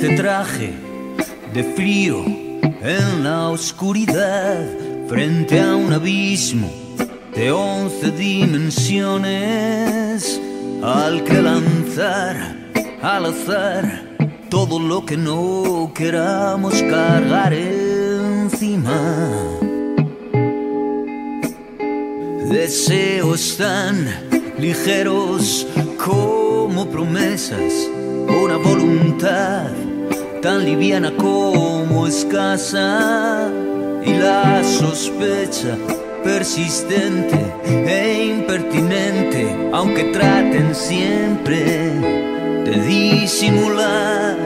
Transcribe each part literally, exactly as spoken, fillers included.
este traje de frío en la oscuridad, frente a un abismo de once dimensiones, al que lanzar al azar todo lo que no queramos cargar encima. Deseos tan ligeros como promesas, una voluntad tan liviana como escasa, y la sospecha persistente e impertinente, aunque traten siempre de disimular.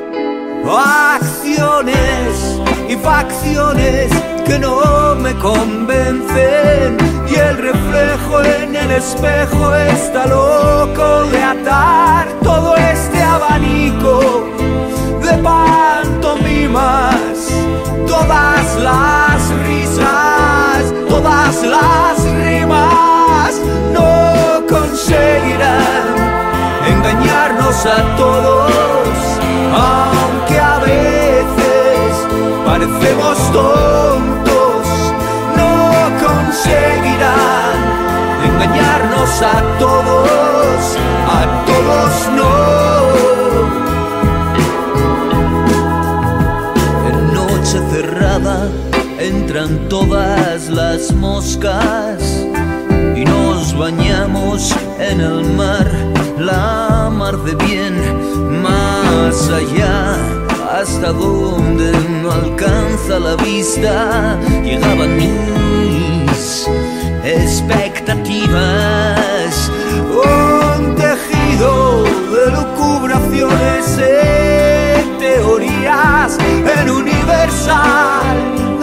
Acciones y facciones que no me convencen, y el reflejo en el espejo está loco de atar todo este abanico de pantomimas. Todas las risas, todas las rimas no conseguirán engañarnos a todos, aunque a veces parecemos tontos. No conseguirán engañarnos a todos, a todos no. En noche cerrada entran todas las moscas y nos bañamos en el mar, la mar de bien, más allá, hasta donde no alcanza la vista, llegaban mis expectativas. Un tejido de lucubraciones en teorías, en universal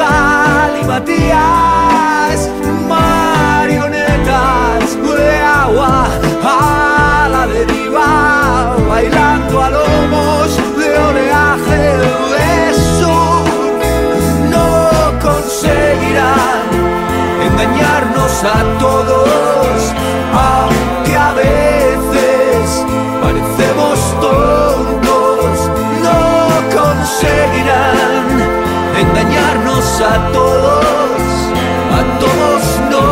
galimatías, marionetas de agua a la deriva, bailando a lomos de oleaje de sur. No conseguirán engañarnos a todos, aunque a veces parecemos tontos. No conseguirán engañarnos a todos, a todos no.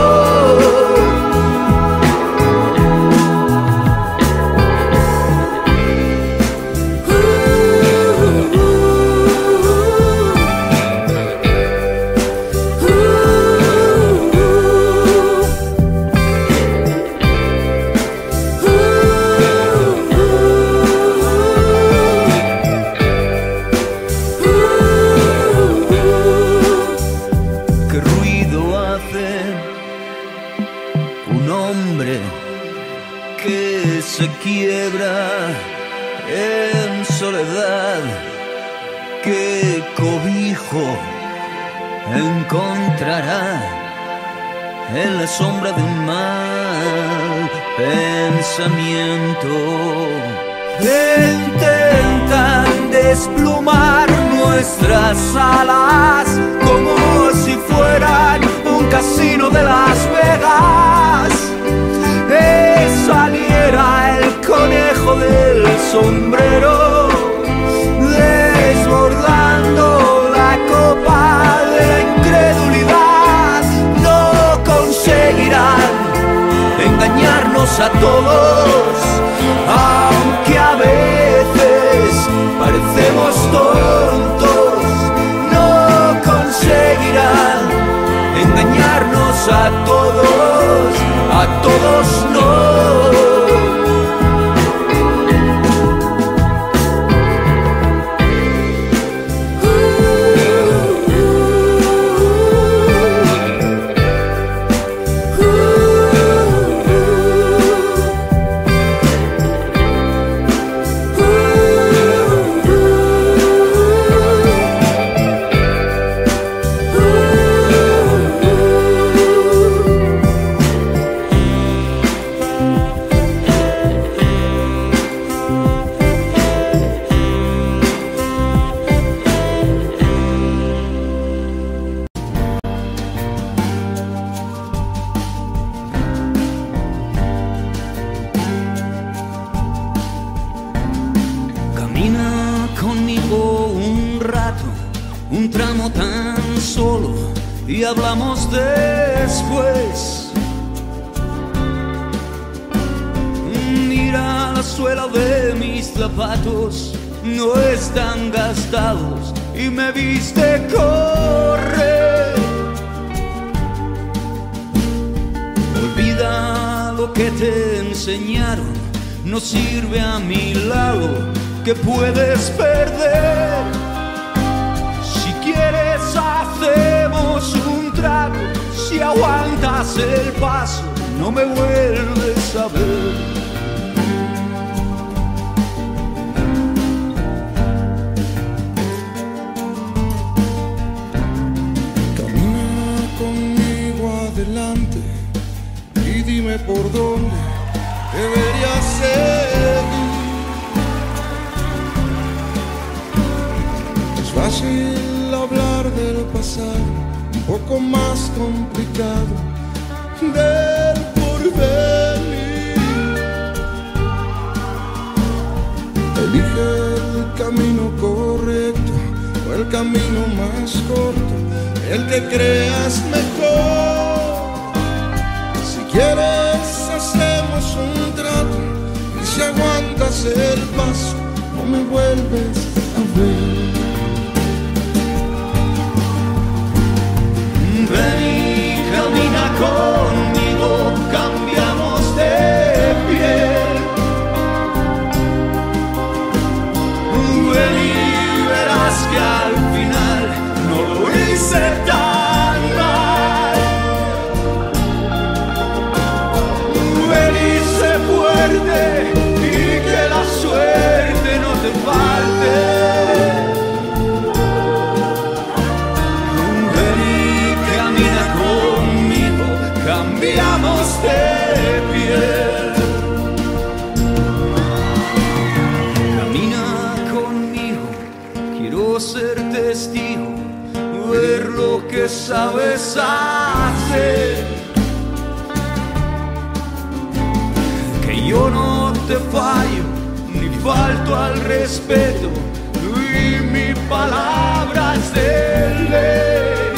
Se quiebra en soledad, que cobijo encontrará en la sombra de un mal pensamiento. Intentan desplumar nuestras alas como si fueran un casino de Las Vegas. Saliera el conejo del sombrero, desbordando la copa de la incredulidad. No conseguirán engañarnos a todos, aunque a veces parecemos tontos. No conseguirán engañarnos a todos, a todos no. tramo tan solo y hablamos después. Mira la suela de mis zapatos, no están gastados y me viste correr. Olvida lo que te enseñaron, no sirve a mi lado, que puedes perder. Si quieres hacemos un trato, si aguantas el paso no me vuelves a ver. Y dime por dónde debería seguir. Es fácil hablar del pasado, un poco más complicado del porvenir. Elige el camino correcto o el camino más corto, el que creas mejor. Si quieres hacemos un trato y si aguantas el paso no me vuelves a ver. Ven y camina conmigo, cambiamos de piel. Ven y verás que al final no lo hice tan mal. Ven y sé fuerte y que la suerte no te falte. Ven y camina conmigo, cambiamos de piel. Camina conmigo, quiero ser testigo, ver lo que sabes hacer. Que yo no te fallo, ni falto al respeto, y mi palabra es de ley.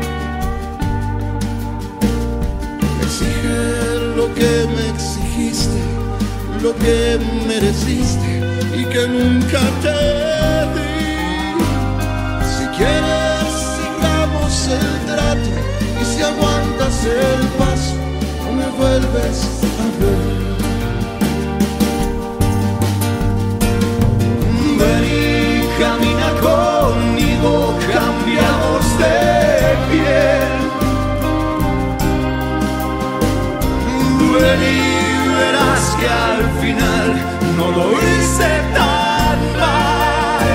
Exige lo que me exigiste, lo que mereciste y que nunca te di. Si quieres cerramos el trato y si aguantas el paso no me vuelves a ver. Ven y camina conmigo, cambiamos de piel. Ven y verás que al final no lo hice tan mal.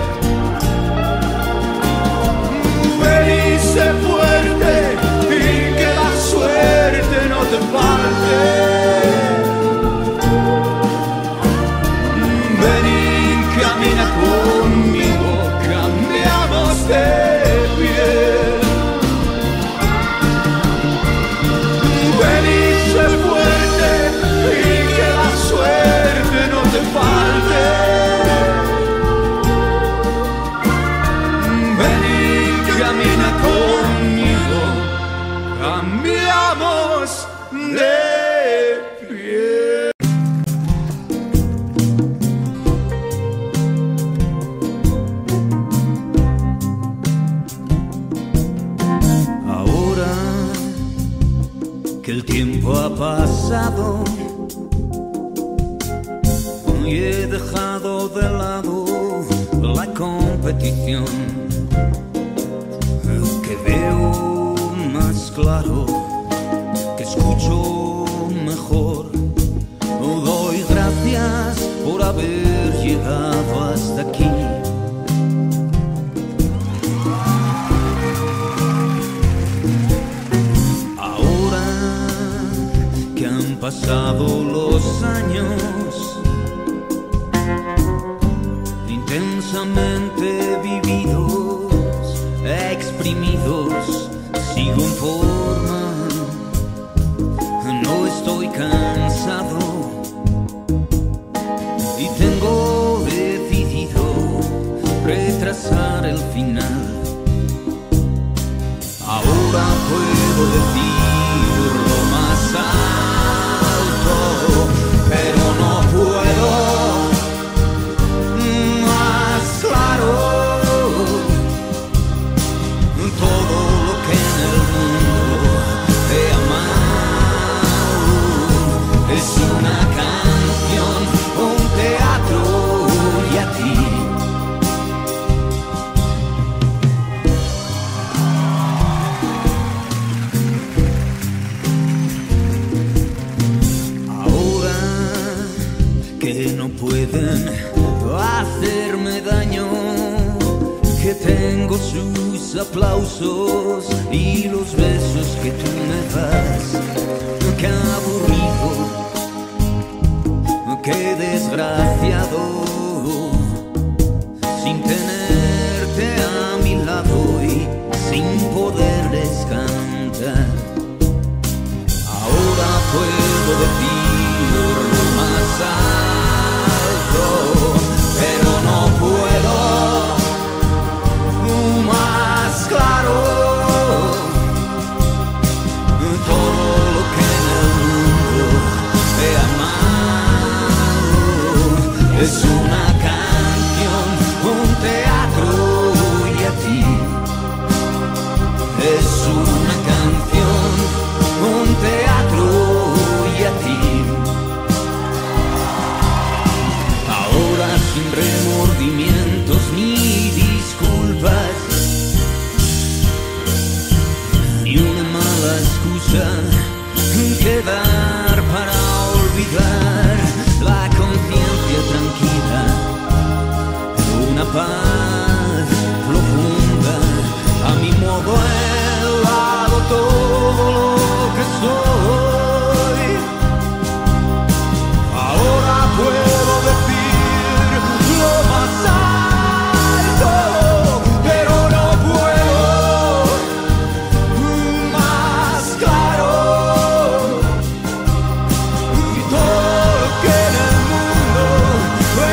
Ven y sé fuerte y que la suerte no te falte. Ven y camina conmigo, cambiamos de piel. Ven y sé fuerte y que la suerte no te falte. Ven y camina conmigo, cambiamos de piel. Ahora que el tiempo ha pasado y he dejado de lado la competición, que veo más claro, que escucho mejor, doy gracias por haber llegado hasta aquí. Pasado los años, intensamente vividos, exprimidos, sigo en forma, no estoy cansado y tengo decidido retrasar el final. que no pueden hacerme daño, que tengo sus aplausos y los besos que tú me das. Qué aburrido, qué desgraciado, sin tenerte a mi lado y sin poderles cantar. Ahora puedo decir más alto, pero no puedo más claro. Todo lo que en el mundo he amado es una canción, un teatro y a ti. Es una canción, un teatro y a ti. Ahora sin remordimientos ni disculpas, ni una mala excusa que dar para olvidar la conciencia tranquila, una paz profunda, a mi modo he dado todo lo que soy. Ahora puedo decir lo más alto, pero no puedo más claro. Y todo lo que en el mundo he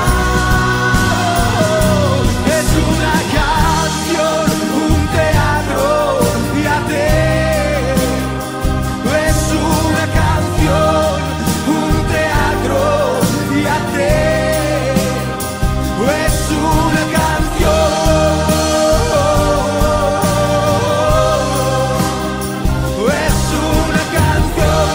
amado es una canción, un teatro y a ti. Es una canción, un teatro y a ti. Es una canción, es una canción.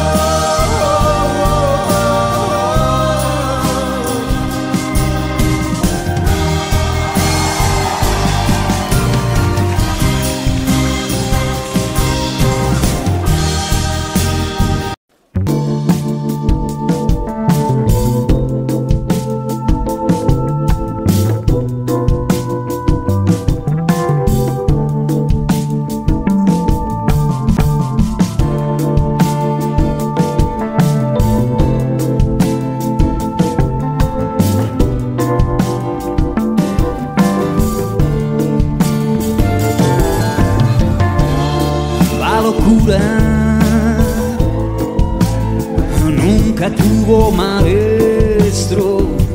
La locura nunca tuvo maestro.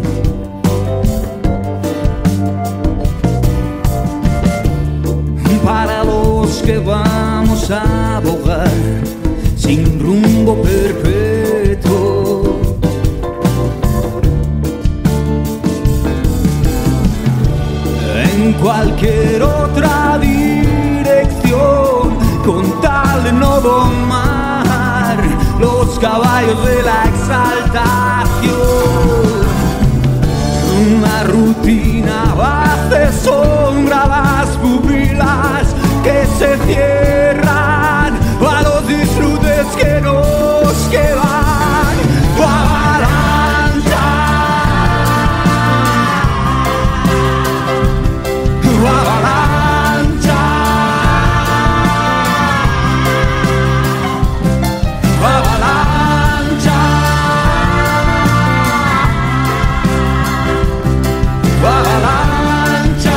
Para los que vamos a abogar sin rumbo perpetuo, en cualquier otra dirección, con tal de no domar los caballos de la exaltación. Una rutina hace sombra a las pupilas que se cierran a los disfrutes que nos quedan. Avalancha, avalancha, avalancha, avalancha.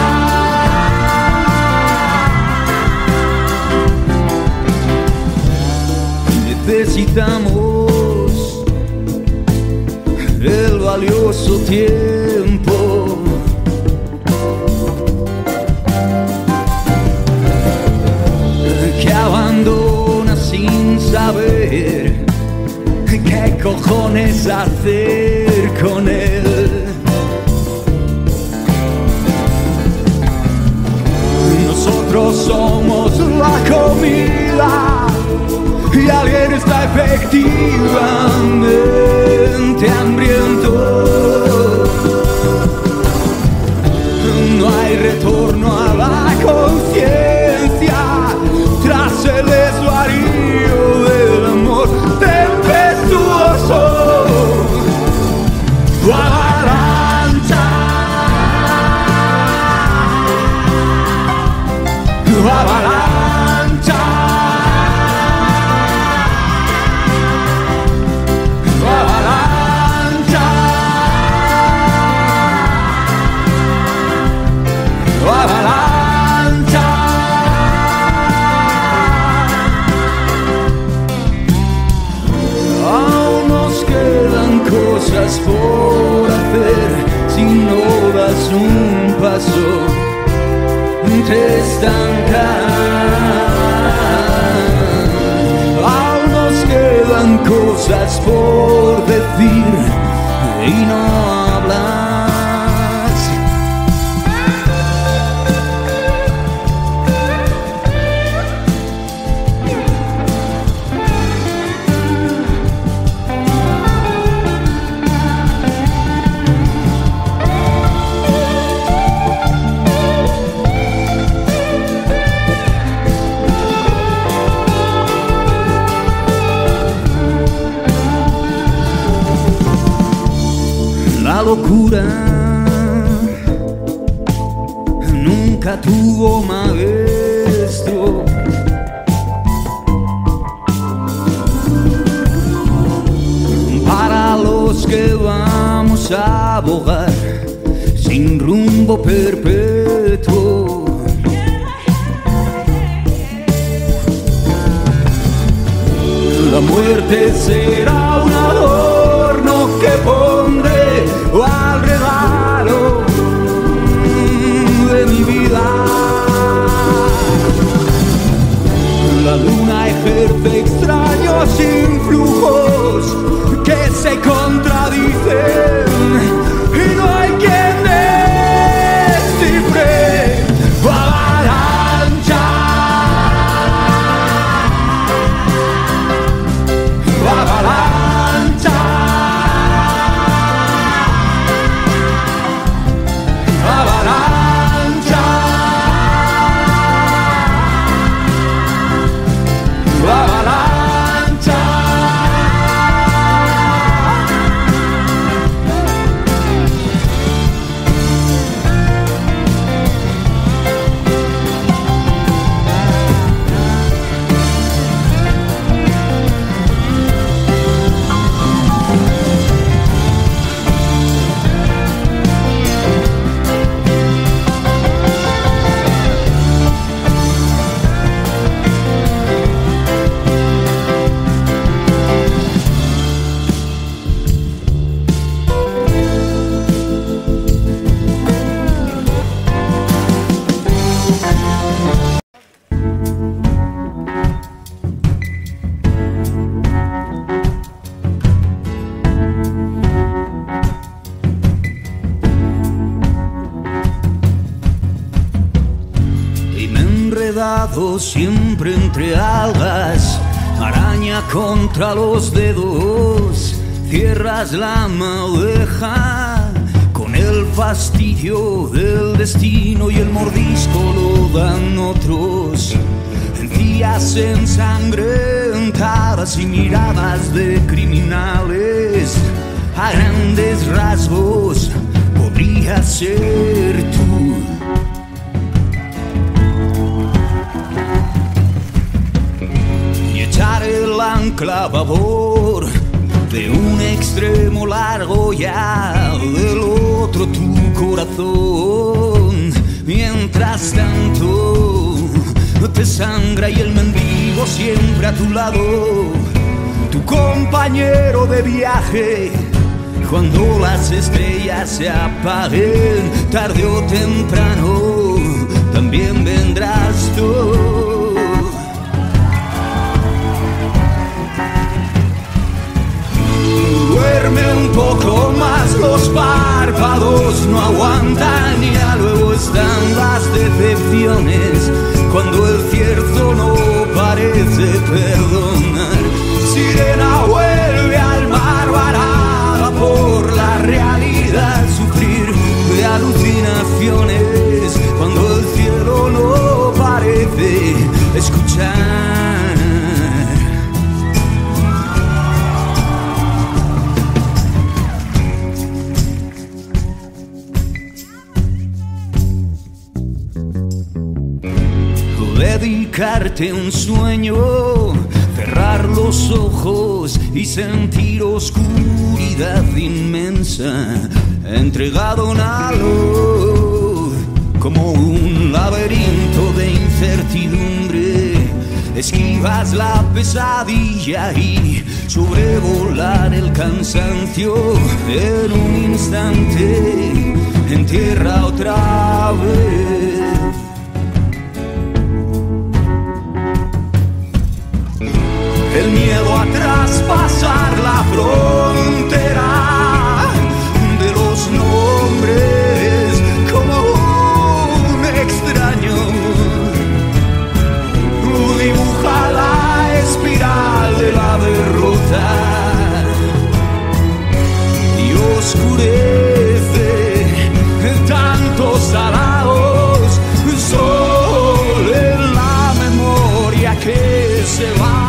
Necesitamos el valioso tiempo que abandona sin saber qué cojones hacer con él. Nosotros somos la comida y alguien está efectivamente hambriento. No hay retorno a la conciencia tras el desvarío del amor tempestuoso. cosas por hacer si no das un paso, te estancas. Aún nos quedan cosas por decir y no hablar. La locura nunca tuvo maestro. Para los que vamos a abogar sin rumbo perpetuo, la muerte será un adorno que pondré al regalo de mi vida. La luna ejerce extraños influjos que se contradicen y no hay quien descifre avalancha, avalancha, avalancha, avalancha. Siempre entre algas, araña contra los dedos, cierras la madeja con el fastidio del destino y el mordisco lo dan otros. Encías ensangrentadas y miradas de criminales, a grandes rasgos podrías ser tú. Echar el ancla a babor de un extremo largo ya del otro tu corazón. Mientras tanto te sangra y el mendigo siempre a tu lado, tu compañero de viaje. Cuando las estrellas se apaguen, tarde o temprano también vendrás tú. Duerme un poco más, los párpados no aguantan, ya luego están las decepciones, cuando el cierzo no parece perdonar. Sirena vuelve al mar varada por la realidad, sufrir de alucinaciones, cuando el cielo no parece escuchar. Dedicarte un sueño, cerrar los ojos y sentir oscuridad inmensa, entregado a una luz como un laberinto de incertidumbre. esquivas la pesadilla y sobrevolar el cansancio en un instante en tierra otra vez. El miedo a traspasar la frontera de los nombres como un extraño dibuja la espiral de la derrota y oscurece tantos alados, sol en la memoria que se va.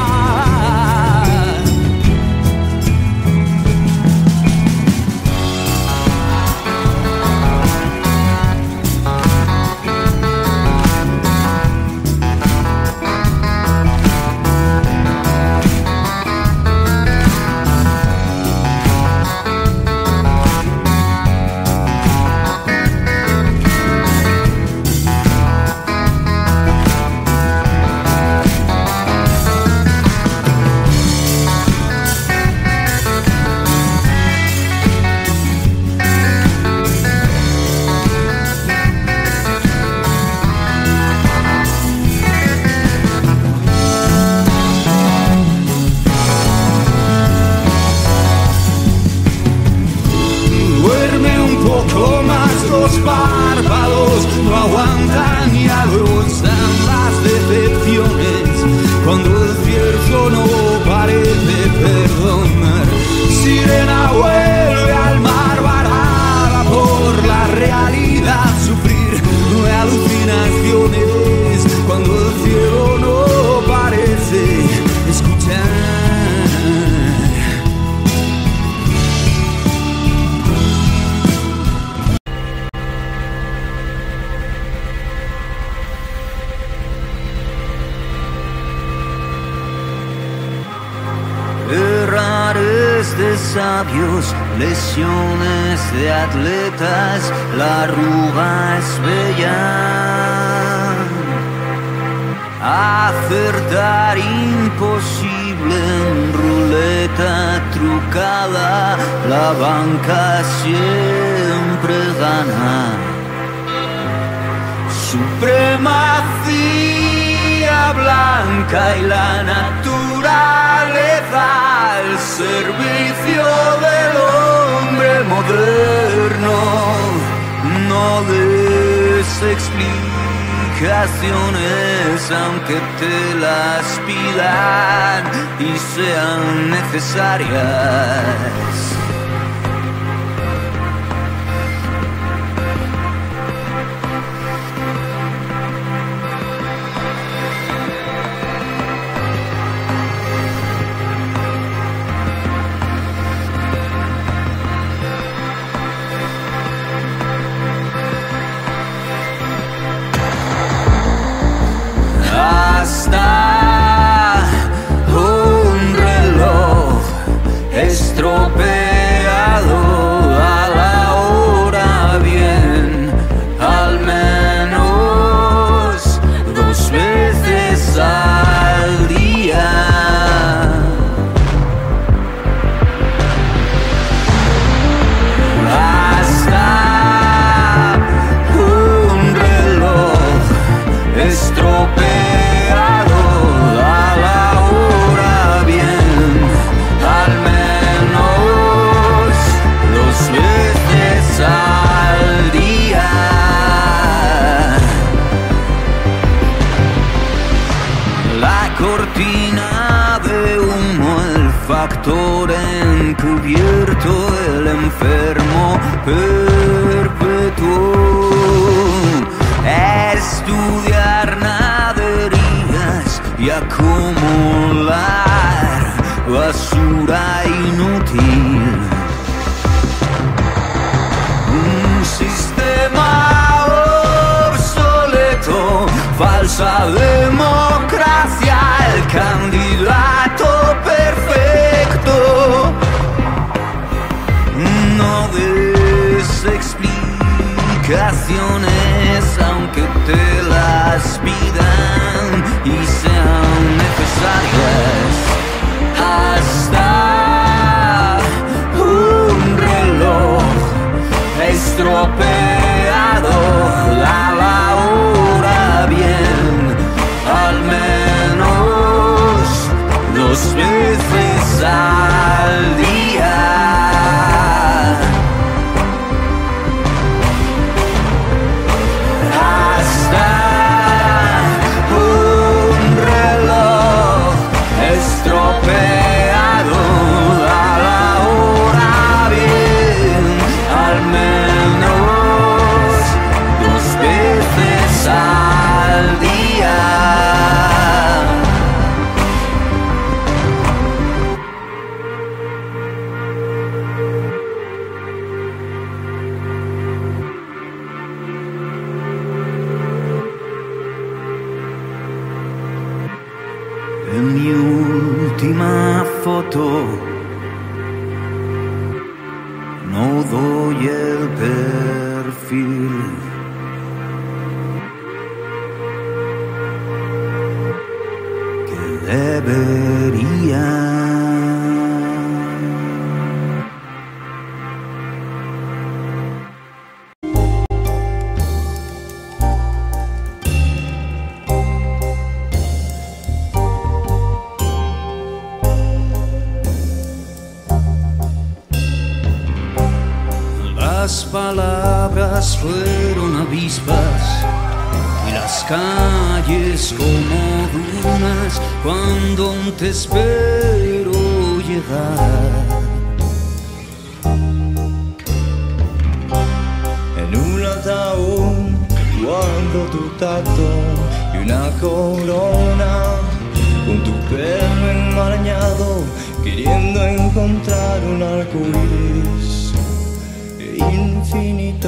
Los párpados no aguantan y a luego están las decepciones cuando el cierzo no parece perdonar. Sirena vuelve al mar varada por la realidad, sufrir de alucinaciones cuando el cielo no parece escuchar. Errares de sabios, lesiones de atletas, la arruga es bella. Acertar imposible en ruleta trucada, la banca siempre gana. Supremacía blanca y la naturaleza al servicio del hombre moderno. No des explicaciones aunque te las pidan y sean necesarias. Hasta un reloj estropeado a la hora bien, al menos dos veces al día. Hasta un reloj estropeado al día. La cortina de humo, el factor encubierto, el enfermo perpetuo. Estudiar naderías y acumular basura inútil. Sistema obsoleto, falsa democracia, el candidato perfecto. No des explicaciones aunque te las pidan y sean no doy el perfil. Que debería. Las palabras fueron avispas y las calles como dunas cuando te espero llegar. En un ataúd guardo tu tacto y una corona con tu pelo enmarañado, queriendo encontrar un arco iris infinito.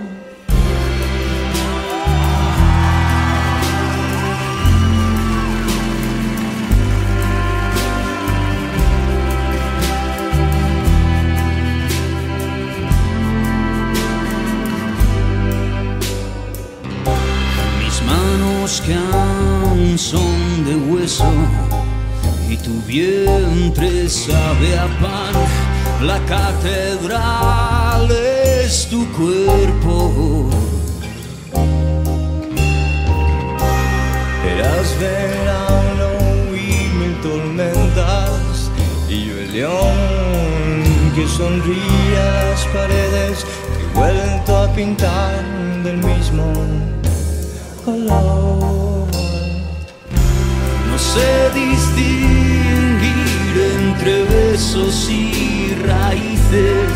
Mis manos que aún son de hueso y tu vientre sabe a pan. La catedral es tu cuerpo. Eras verano y mil tormentas, y yo el león que sonríe a las paredes, que he vuelto a pintar del mismo color. No sé distinguir entre besos y raíces.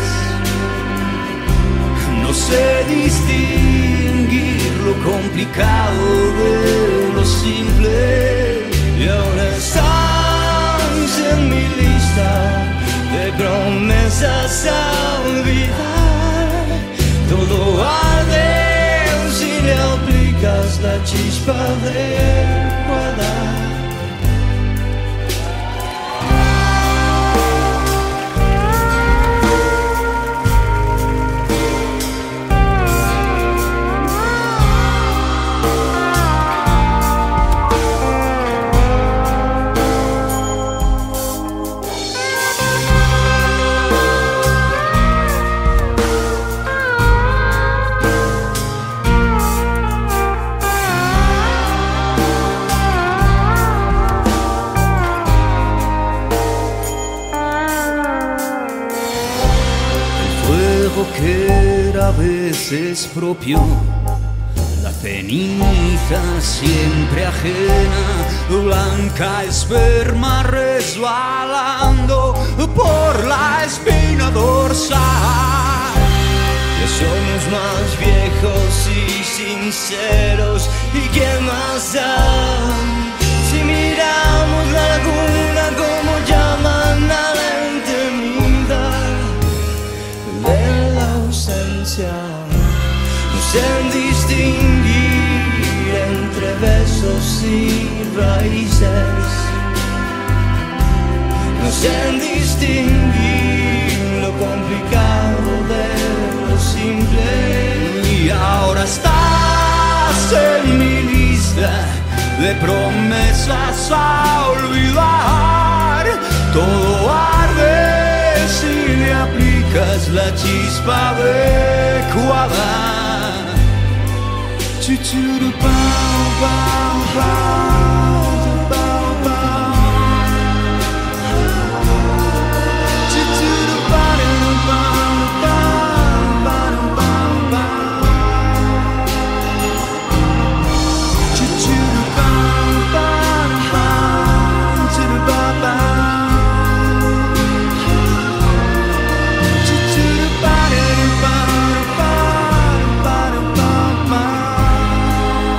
No sé distinguir lo complicado de lo simple. Y ahora estás en mi lista de promesas a olvidar. Todo arde si le aplicas la chispa adecuada. Que era a veces propio, la ceniza siempre ajena, blanca esperma resbalando por la espina dorsal. Ya somos más viejos y sinceros, ¿y qué más da? Si miramos la laguna como llaman a la eternidad de la ausencia. No sé distinguir entre besos y raíces. No sé distinguir lo complicado de lo simple. Y ahora estás en mi lista de promesas a olvidar. Todo arde si le aplicas la chispa adecuada. Chuchuru pau pau pau pau pau. Chuchuru pau pau pau pau pau. Chuchuru pau pau pau churu pau pau. Chuchuru pau pau pau pau pau.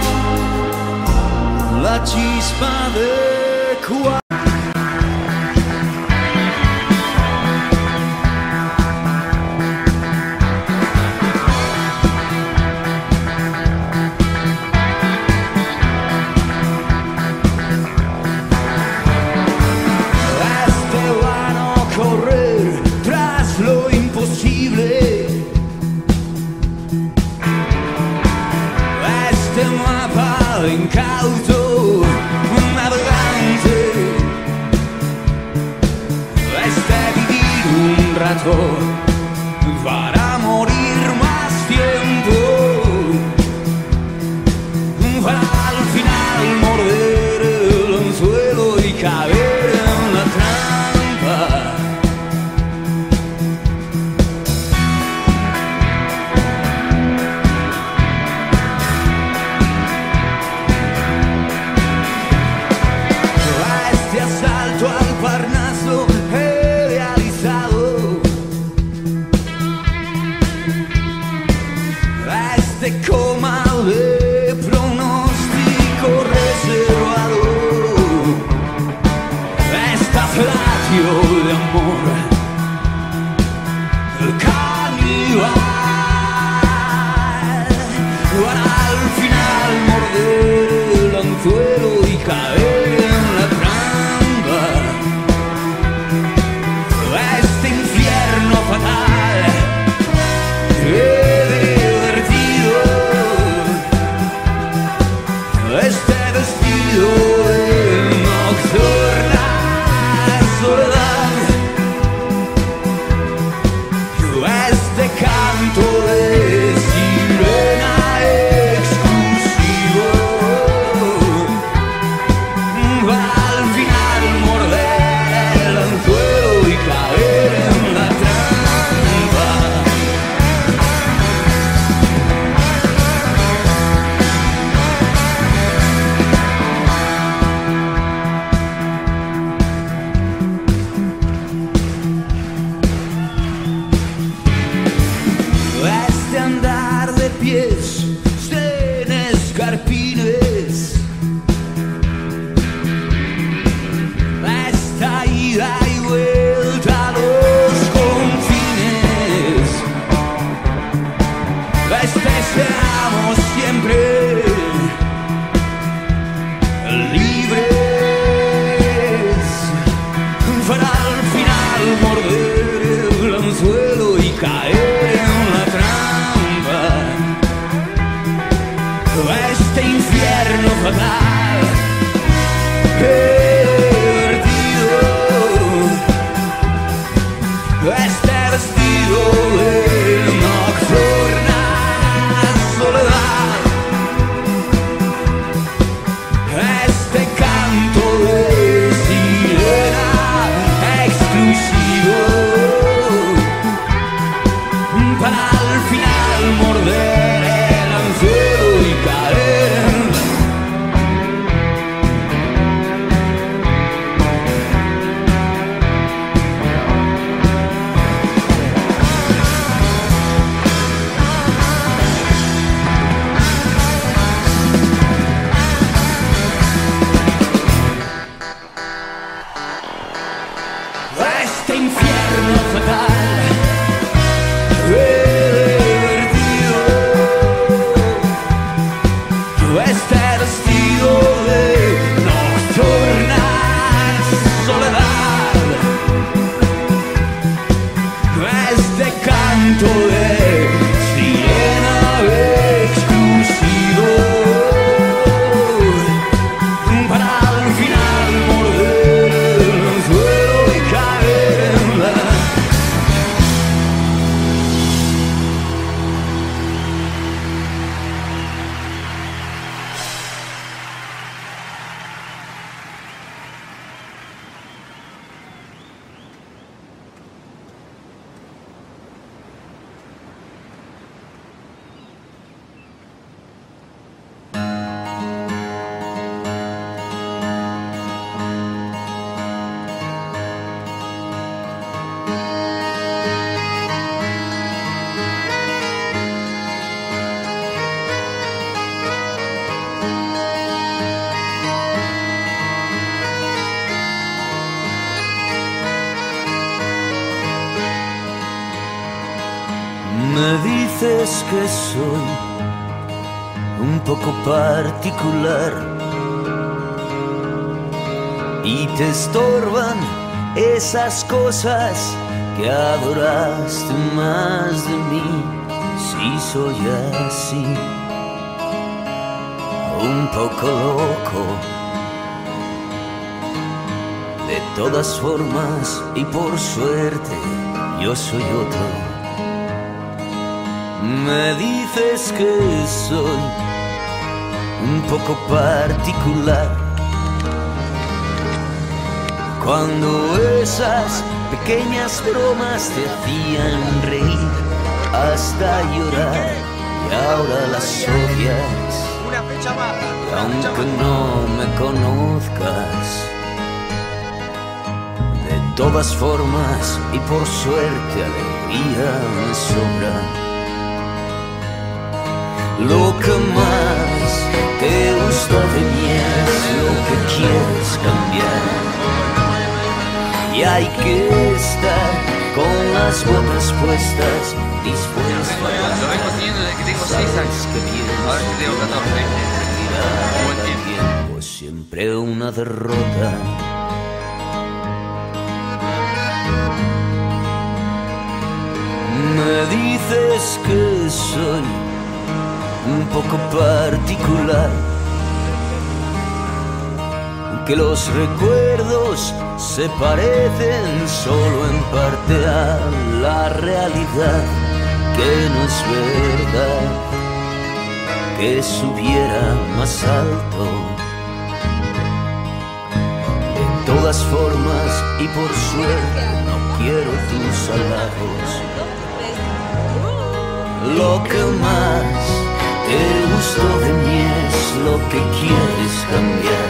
rato para morir más tiempo, para al final morder el anzuelo y caer en la trampa. A este asalto al Parnaso he realizado, a este coma de pronóstico reservado, a esta flatio de amor caníbal, para al final morder el anzuelo y caer en la trampa. A este infierno fatal he divertido, este vestido de nocturna soledad, este canto de sirena exclusivo, va al final morder el anzuelo y caer en la trampa. Este andar de pies en escarpines, esta ida y vuelta a los confines, este seamos siempre libres, para al final morder el anzuelo y caer en la trampa. Este infierno fatal he divertido, este vestido de nocturna soledad, este canto de sirena exclusivo, para al final morder el anzuelo y caer en la este infierno fatal he divertido, este vestido de nocturna soledad, este canto de sirena exclusivo, para al final morder el anzuelo y caer en la Me dices que soy un poco particular y te estorban esas cosas que adoraste más de mí. Si soy así, un poco loco, De todas formas y por suerte yo soy otro. Me dices que soy un poco particular cuando esas pequeñas bromas te hacían reír hasta llorar y ahora las odias. Y aunque no me conozcas, de todas formas y por suerte alegría me sobra. Lo que más te gusta de mí es lo que quieres cambiar. Y hay que estar con las botas puestas, dispuesto a... Lo vengo teniendo desde que tengo seis años. Ahora que tengo catorce. Buen tiempo. tiempo. Siempre una derrota. Me dices que soy un poco particular, que los recuerdos se parecen solo en parte a la realidad, que no es verdad que subiera más alto. De todas formas y por suerte no quiero tus halagos. Lo que más te gustó de mí es lo que quieres cambiar.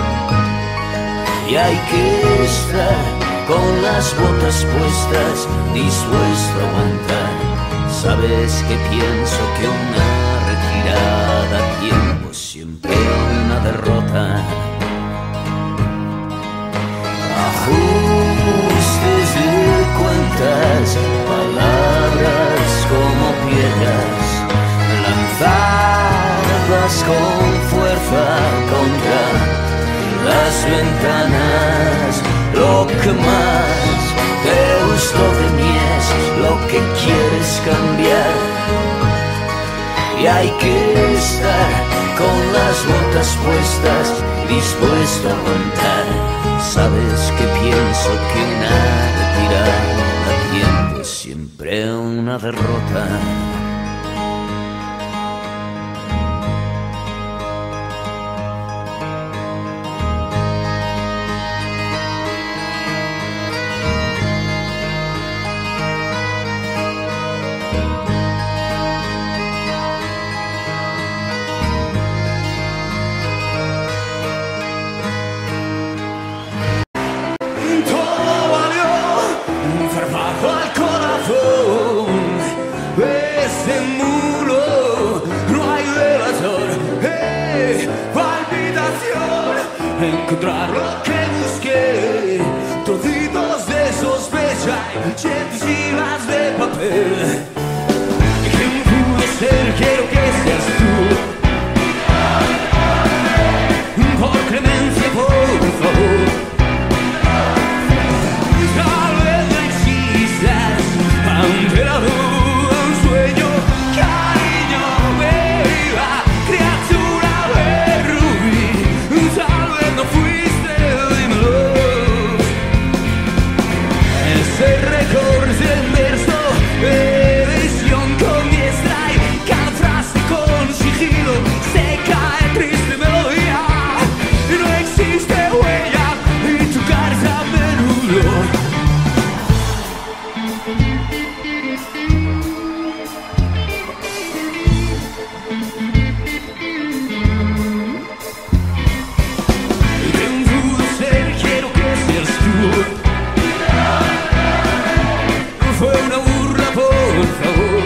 Y hay que estar con las botas puestas, dispuesto a aguantar. Sabes que pienso que una retirada a tiempo siempre una derrota. Ajustes de cuentas, palabras como piedras, lanzadas con fuerza contra las ventanas. Lo que más te gustó de mí es lo que quieres cambiar. Y hay que estar con las botas puestas, dispuesto a aguantar. Sabes que pienso que una retirada a tiempo es siempre una derrota. Encontrar lo que busqué, trocitos de sospecha y giras de papel. ¿Quién pudo ser? Quiero que seas tú. Por clemencia, por favor. Tal vez no existas ante la duda, un sueño, cariño, beba, criatura de rubí. Tal vez no fuiste, dímelo. Ese recorte en verso, edición con diestra y cada frase con sigilo se cae triste melodía. Y no existe huella y tu carta a menudo. Fue una burla, por favor.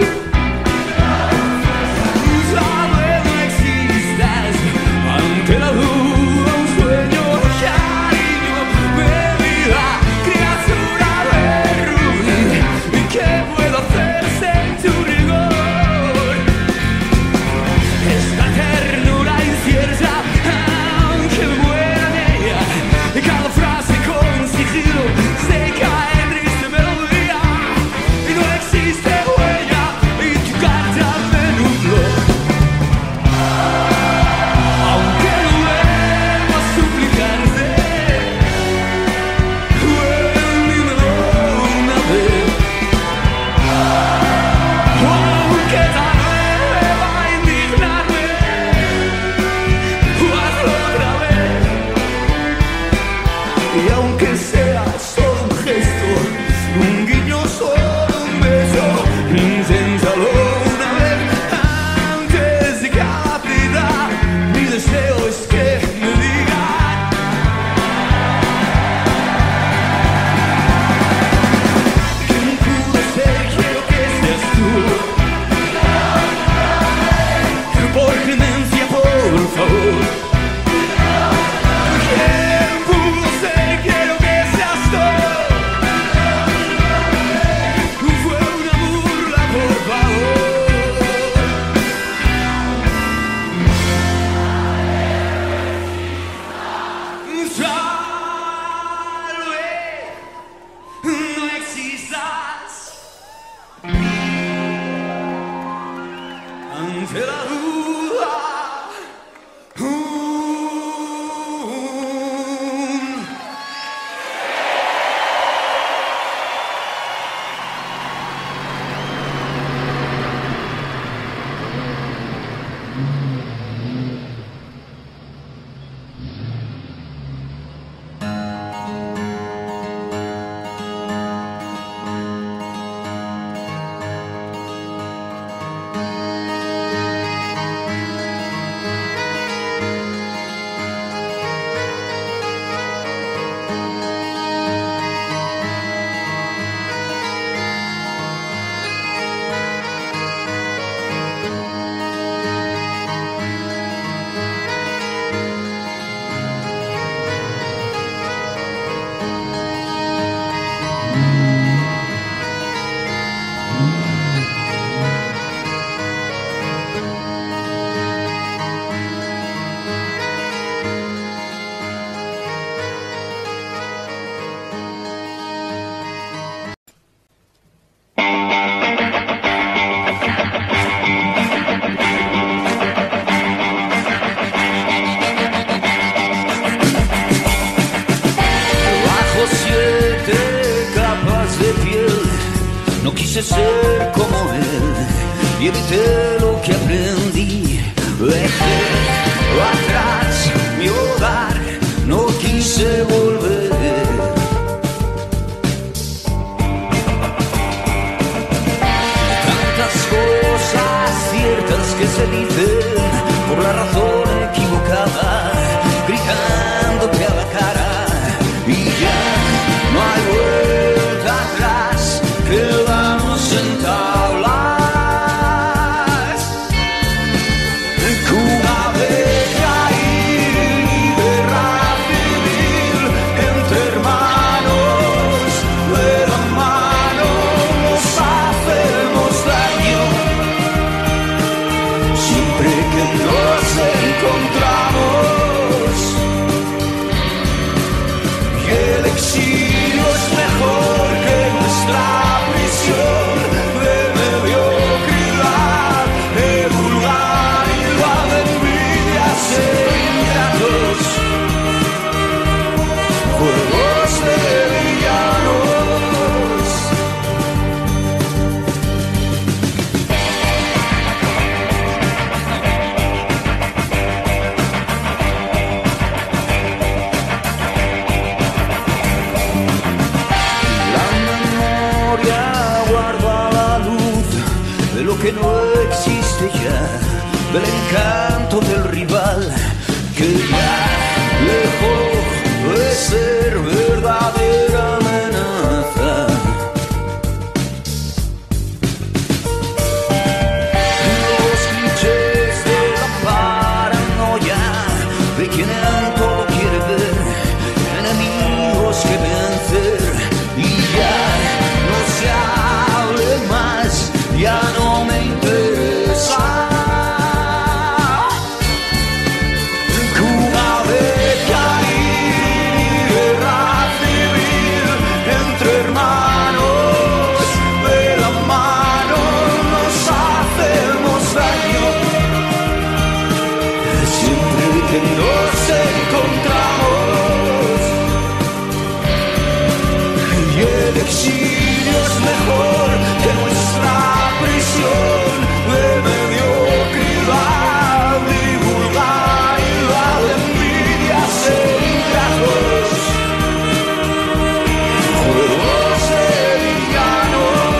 Tal vez no existas ante la duda, un sueño, cariño, bebida, criatura de rubí. ¿Y qué puedo hacer sin tu rigor? Esta ternura incierta, aunque me muera en ella, y cada frase con sigilo se cae en triste melodía. Y no de piel. No quise ser como él y evité lo que aprendí. Dejé atrás mi hogar, no quise volver. Tantas cosas ciertas que se dicen por la razón equivocada, gritándote a la cara, y ya no hay vuelta atrás, quedamos en tablas. Una bella y guerra civil entre hermanos, de la mano nos hacemos daño. Siempre que nos encontramos, y el exilio es mejor que nuestra prisión de mediocridad, de vulgaridad, de envidias e ingratos, juegos de villanos. La memoria guarda la luz de lo que no existe ya, del encanto del rival que ya dejó de ser verdadera amenaza. Los clichés de la paranoia, de quien en todo quiere ver enemigos que vencer, y ya no se hable más, ya no me interesa. Una bella y guerra civil entre hermanos, de la mano nos hacemos daño. Siempre que nos encontramos, y el exilio es mejor que nuestra prisión de mediocridad y vulgaridad, de envidias e ingratos, juegos de villanos.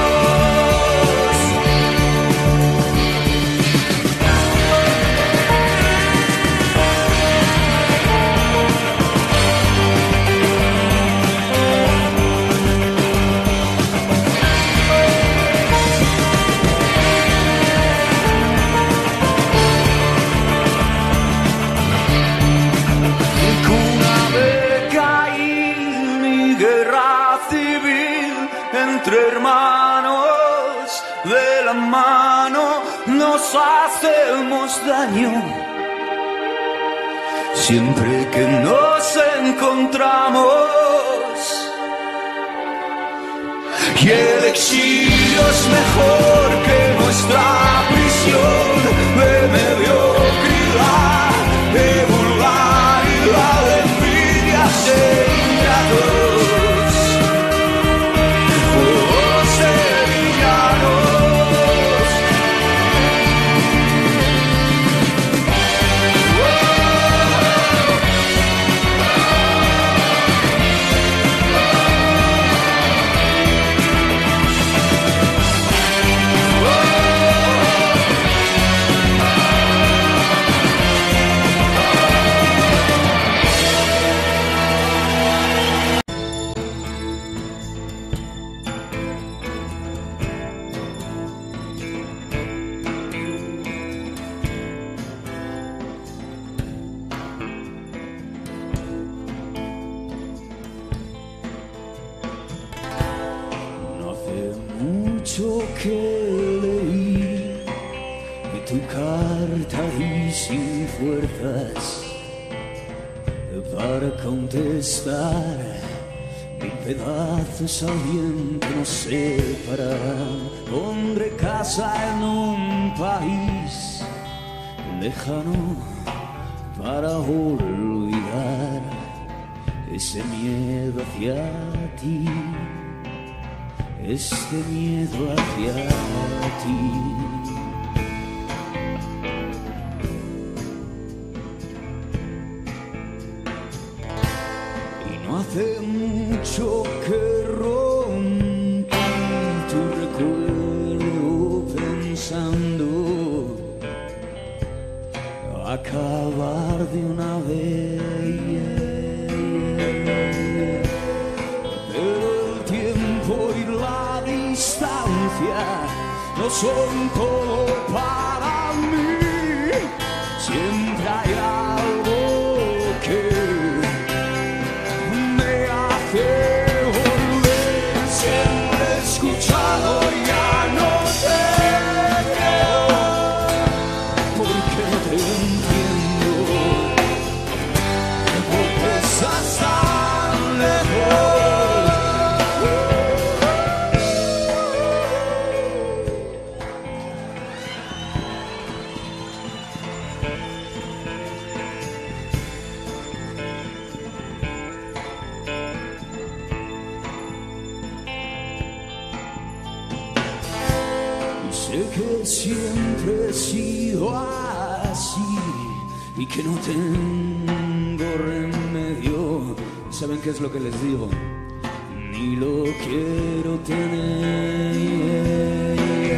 Una beca y mi guerra civil entre hermanos, de la mano nos hacemos daño. Siempre que nos encontramos, y el exilio es mejor que nuestra prisión de mediocridad, de vulgaridad, de envidias e ingratos, juegos de villanos. No hace mucho que leí de tu carta y sin fuerzas para contestar, mil pedazos al viento nos separarán. Pondré casa en un país lejano para olvidar ese miedo hacia ti. este miedo hacia ti. Y no hace mucho que rompí tu recuerdo pensando acabar de una vez. No son todo para mí, siempre hay algo que me hace volver. Siempre he escuchado, ya no te creo, porque no te entiendo, porque estás tan lejos. Sé que siempre he sido así y que no tengo remedio. ¿Saben qué es lo que les digo? Ni lo quiero tener.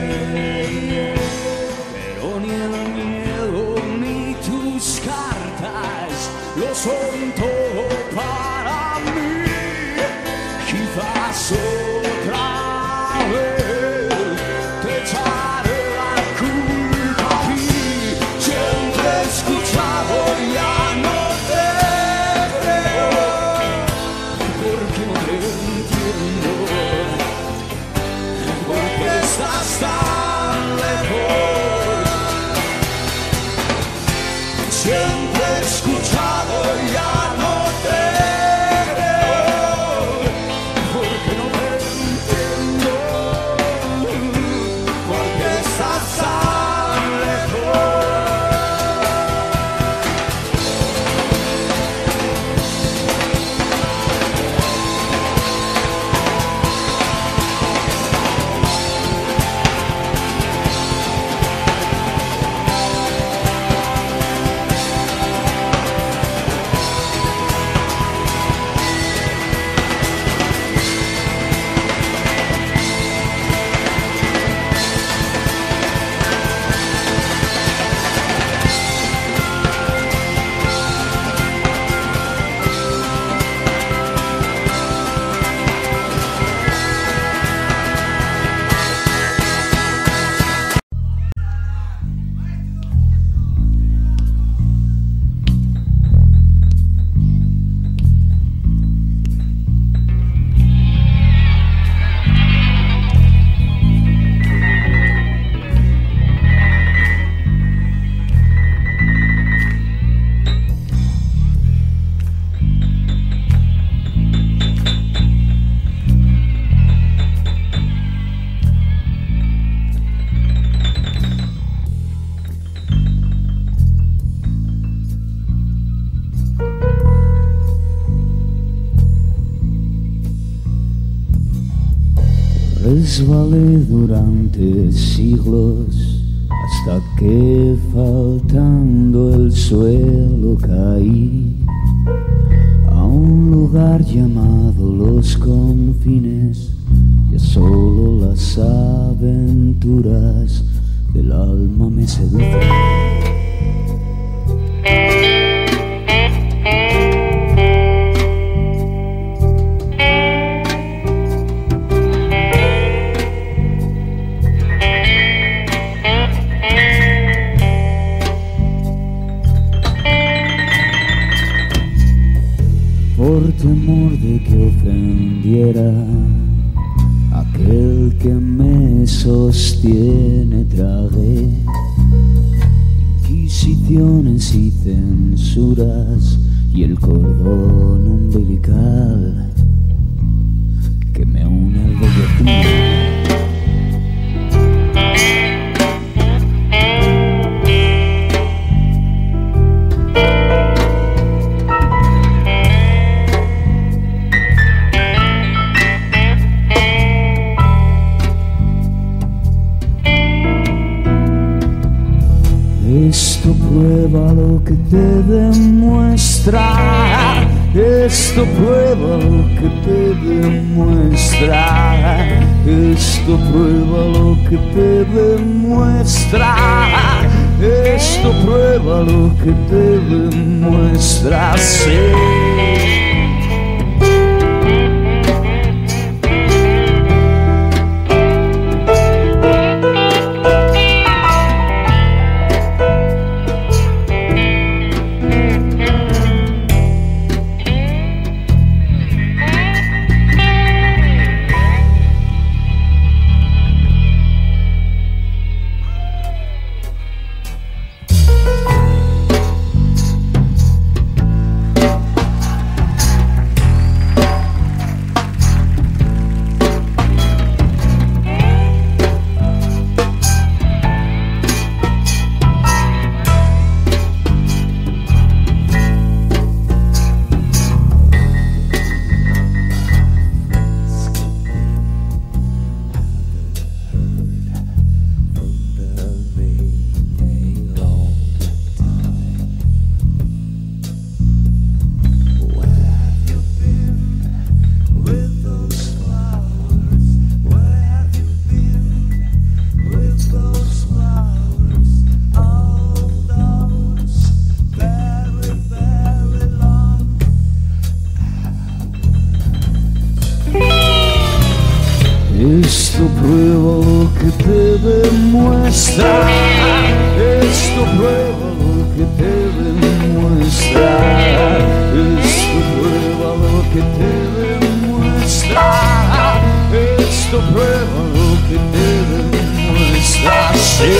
Pero ni el miedo ni tus cartas lo son todo para mí. Quizás otra vez siempre he escuchado, ya no te creo, porque no te entiendo, porque estás tan lejos. Resbalé durante siglos hasta que faltando el suelo caí a un lugar llamado Los Confines, y solo las aventuras del alma me seducen. Por temor de que ofendiera aquel que me sostiene, tragué inquisiciones y censuras y el cordón umbilical que me une al guillotino. prueba lo que te demuestra. Esto prueba lo que te demuestra. Esto prueba lo que te demuestra. Esto prueba lo que te demuestra. Sí. Esto prueba lo que te demuestra. Esto prueba lo que te demuestra. Esto prueba lo que te demuestra. Esto prueba lo que te demuestra. Sí.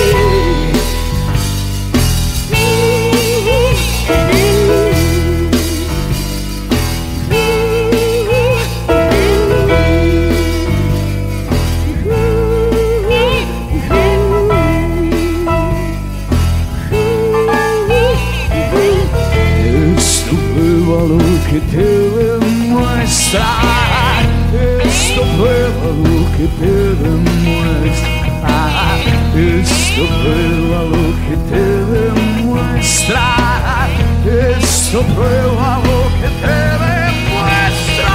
Lo que te demuestra. Esto prueba lo que te demuestra. Esto prueba lo que te demuestra. Esto prueba lo que te demuestra.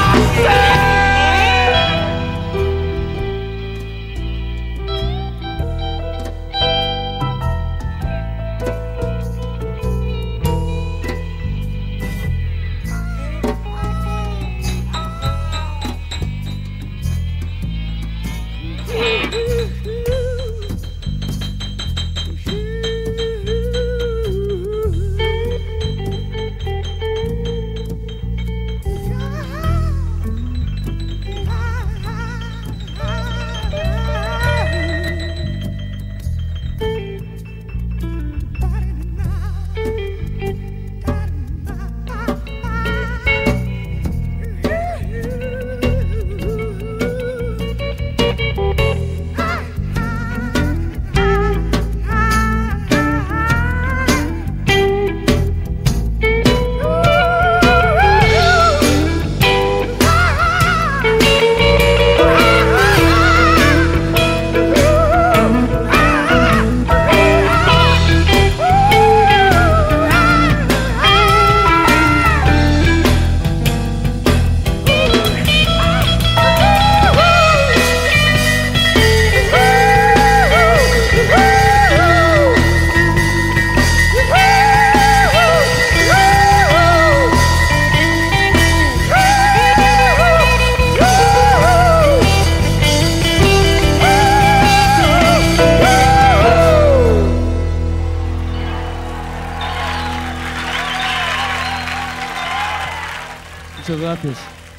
Muchas gracias.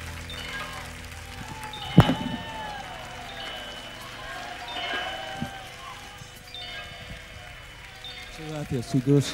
Muchas gracias, chicos.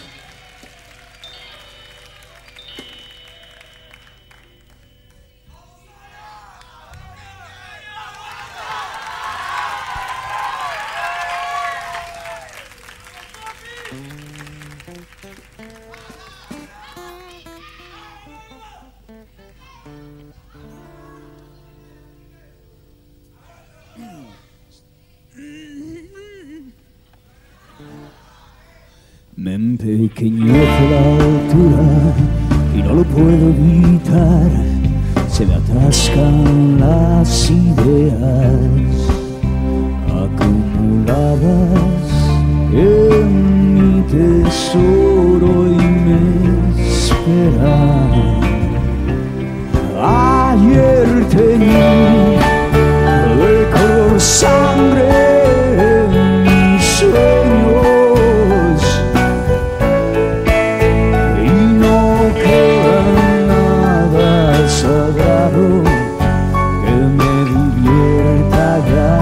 Me empequeñece la altura y no lo puedo evitar. Se me atascan las ideas acumuladas en mi tesoro y me esperan. Ayer tenía de color sangre mis sueños y no queda nada sagrado que me divierta ya.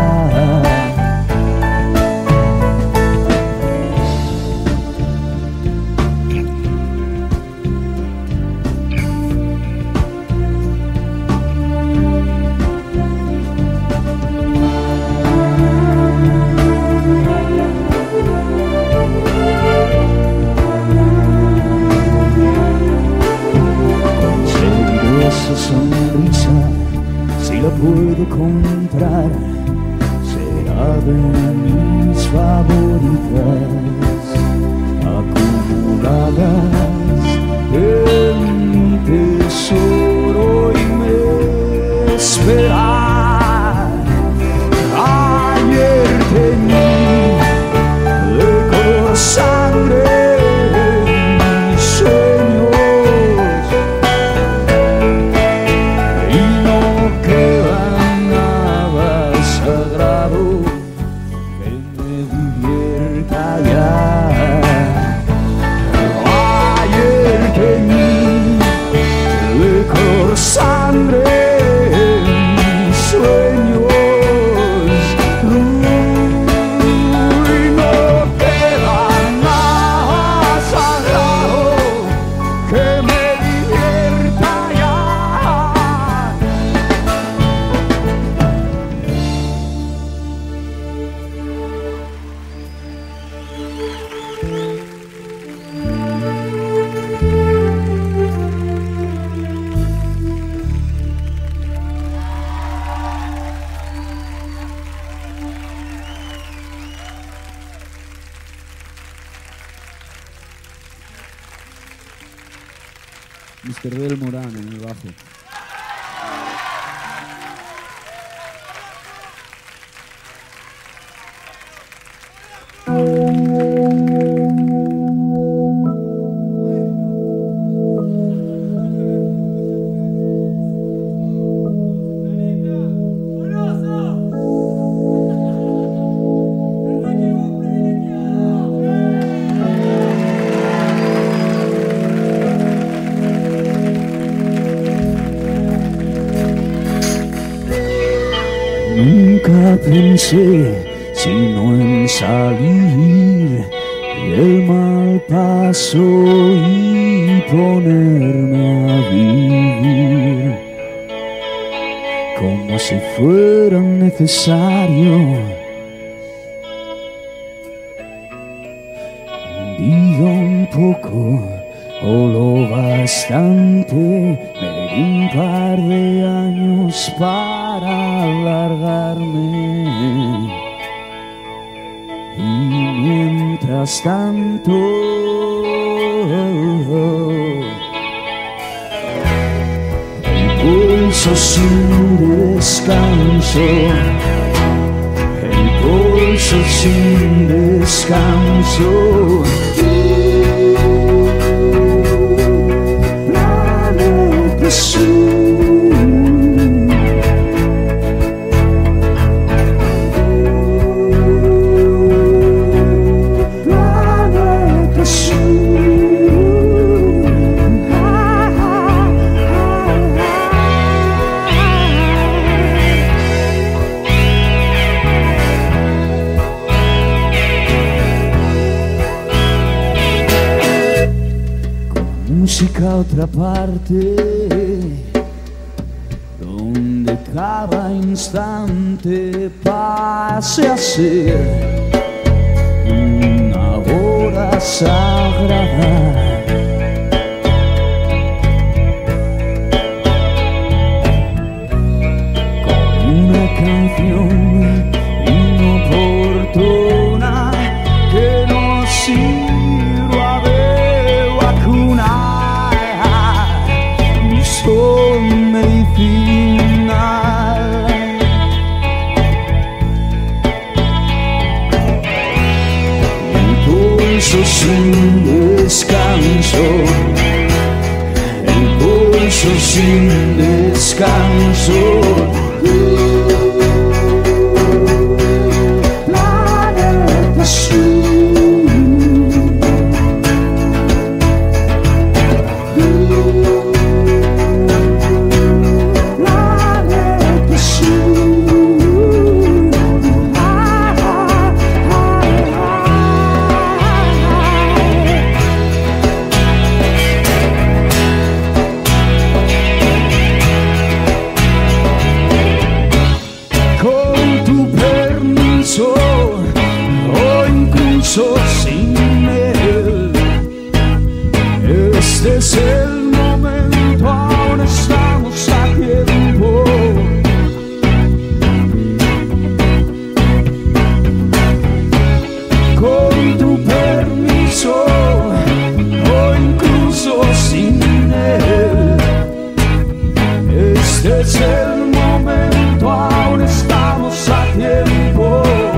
Sonrisa, si la puedo comprar, será de mis favoritas acumuladas en mi tesoro y me espera. Ayer tenía de color sangre mis sueños mister Del Morán en el bajo. Nunca pensé sino en salir del mal paso y ponerme a vivir como si fuera necesario. Hundido un poco o lo bastante, me di un par de años para alargarme y mientras tanto el pulso sin descanso, el pulso sin descanso. Música a otra parte, donde cada instante pase a ser una hora sagrada. Con una canción inoportuna que no sirve pulso sin descanso, el pulso sin descanso. Planeta Sur. Sin él, este es el momento, ahora estamos a tiempo. Con tu permiso, o incluso sin él, este es el momento, ahora estamos a tiempo.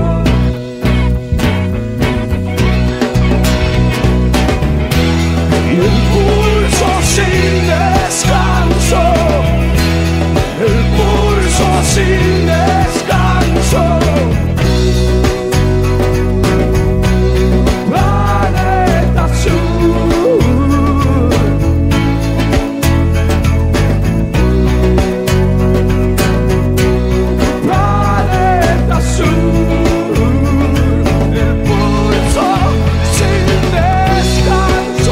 Sin descanso, el pulso sin descanso. Planeta Sur. Planeta Sur. El pulso sin descanso.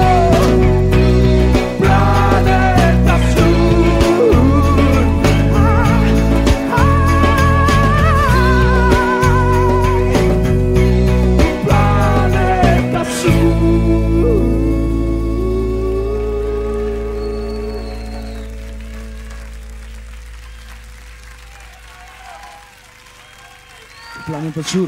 Planeta Sur.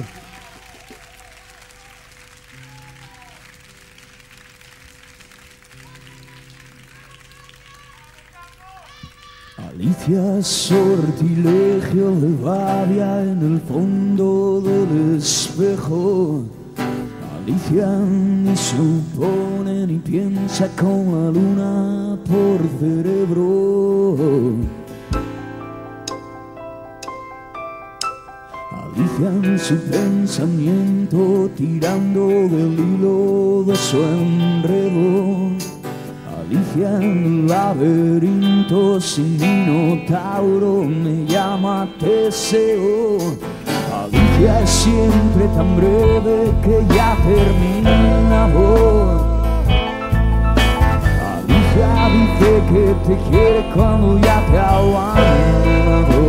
Alicia, sortilegio de babia en el fondo del espejo. Alicia ni supone ni piensa con la luna por cerebro. Alicia en su pensamiento tirando del hilo de su enredo. Alicia en el laberinto sin minotauro me llama Teseo. Alicia es siempre tan breve que ya termina vos. Alicia dice que te quiere cuando ya te ha abandonado.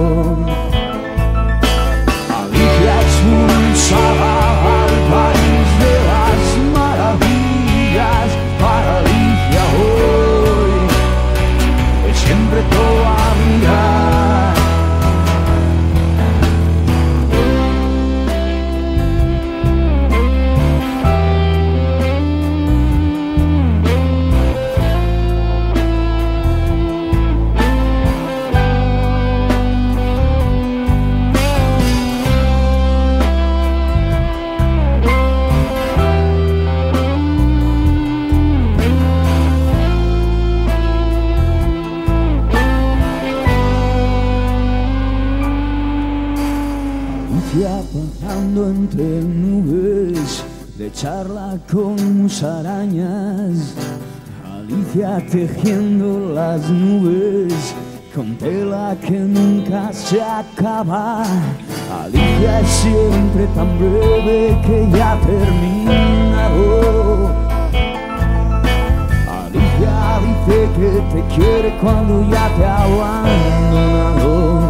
Expulsada al país de las maravillas, para Alicia hoy es siempre todavía. Pasando entre nubes de charla con musarañas. Alicia tejiendo las nubes con tela que nunca se acaba. Alicia es siempre tan breve que ya ha terminado. Alicia dice que te quiere cuando ya te ha abandonado.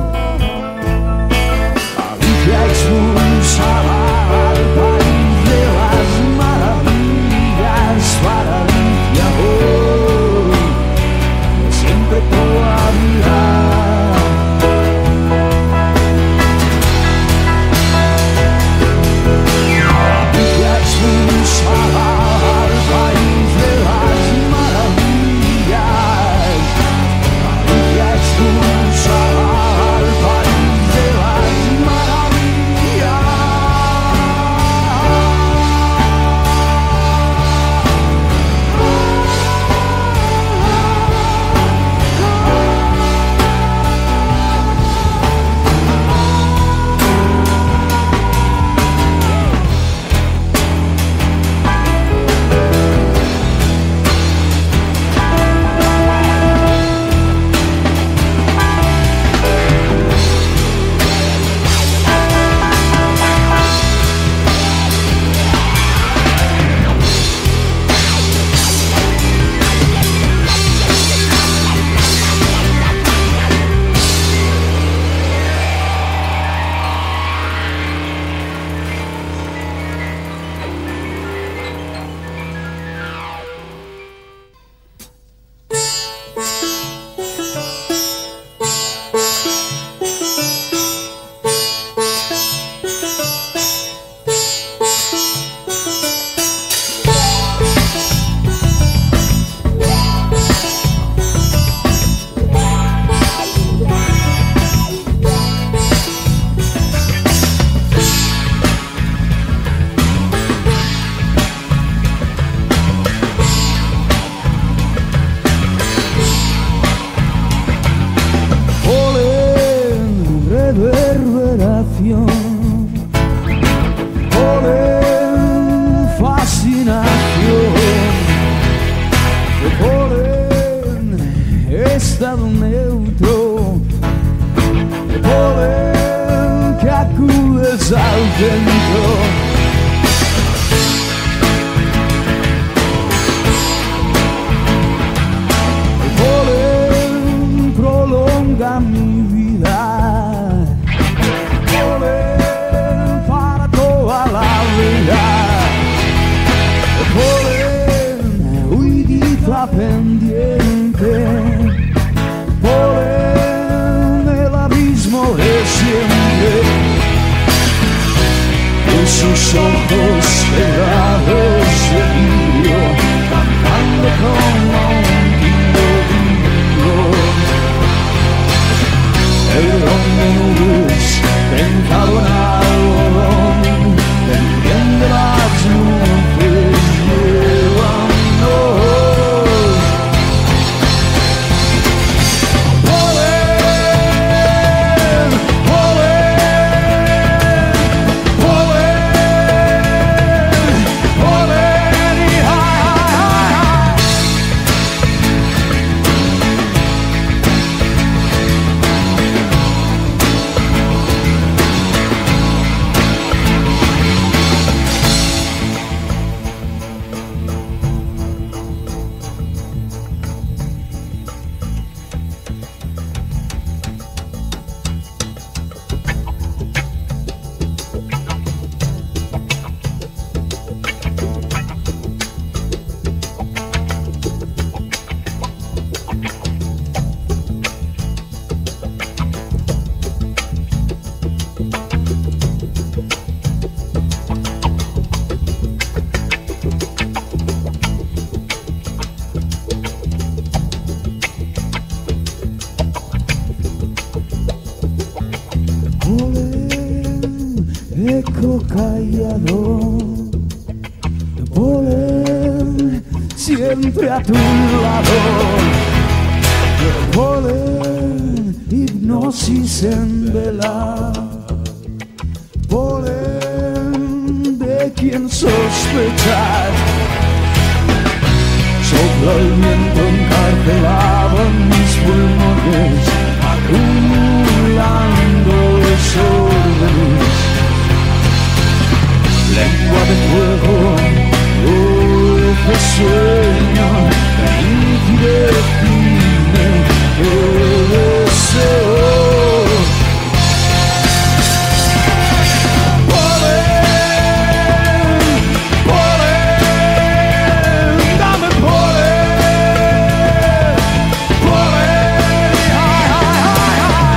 Expulsada al país de las maravillas, para Alicia hoy siempre todavía. Alicia expulsada al país de las maravillas, Alicia expulsada. al centro. El polen prolonga mi vida, polen para toda la vida. El polen huidita pendiente, polen el abismo de siempre. En sus ojos cerrados de vidrio, cantando como un guindo vivo. El ron de nubes, tentado en algodón, tendiendo las nubes, llevándonos. Eco callado, polen siempre a tu lado. Polen hipnosis en vela, polen de quien sospechar. Sopla el viento encarcelado en mis pulmones, acumulando desórdenes. Lengua de fuego, dulce sueño, nítido cine que deseo. Polen, polen, dame polen, polen, ay, ay, ay, ay.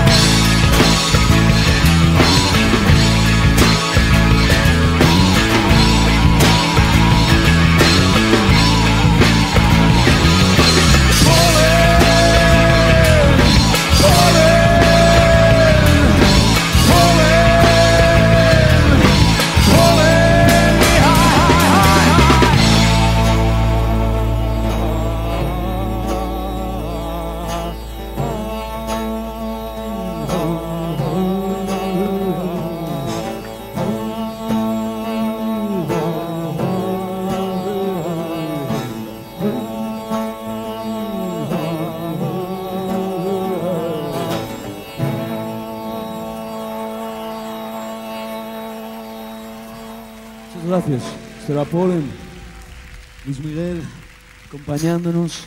Gracias, será Polen, Luis Miguel, acompañándonos.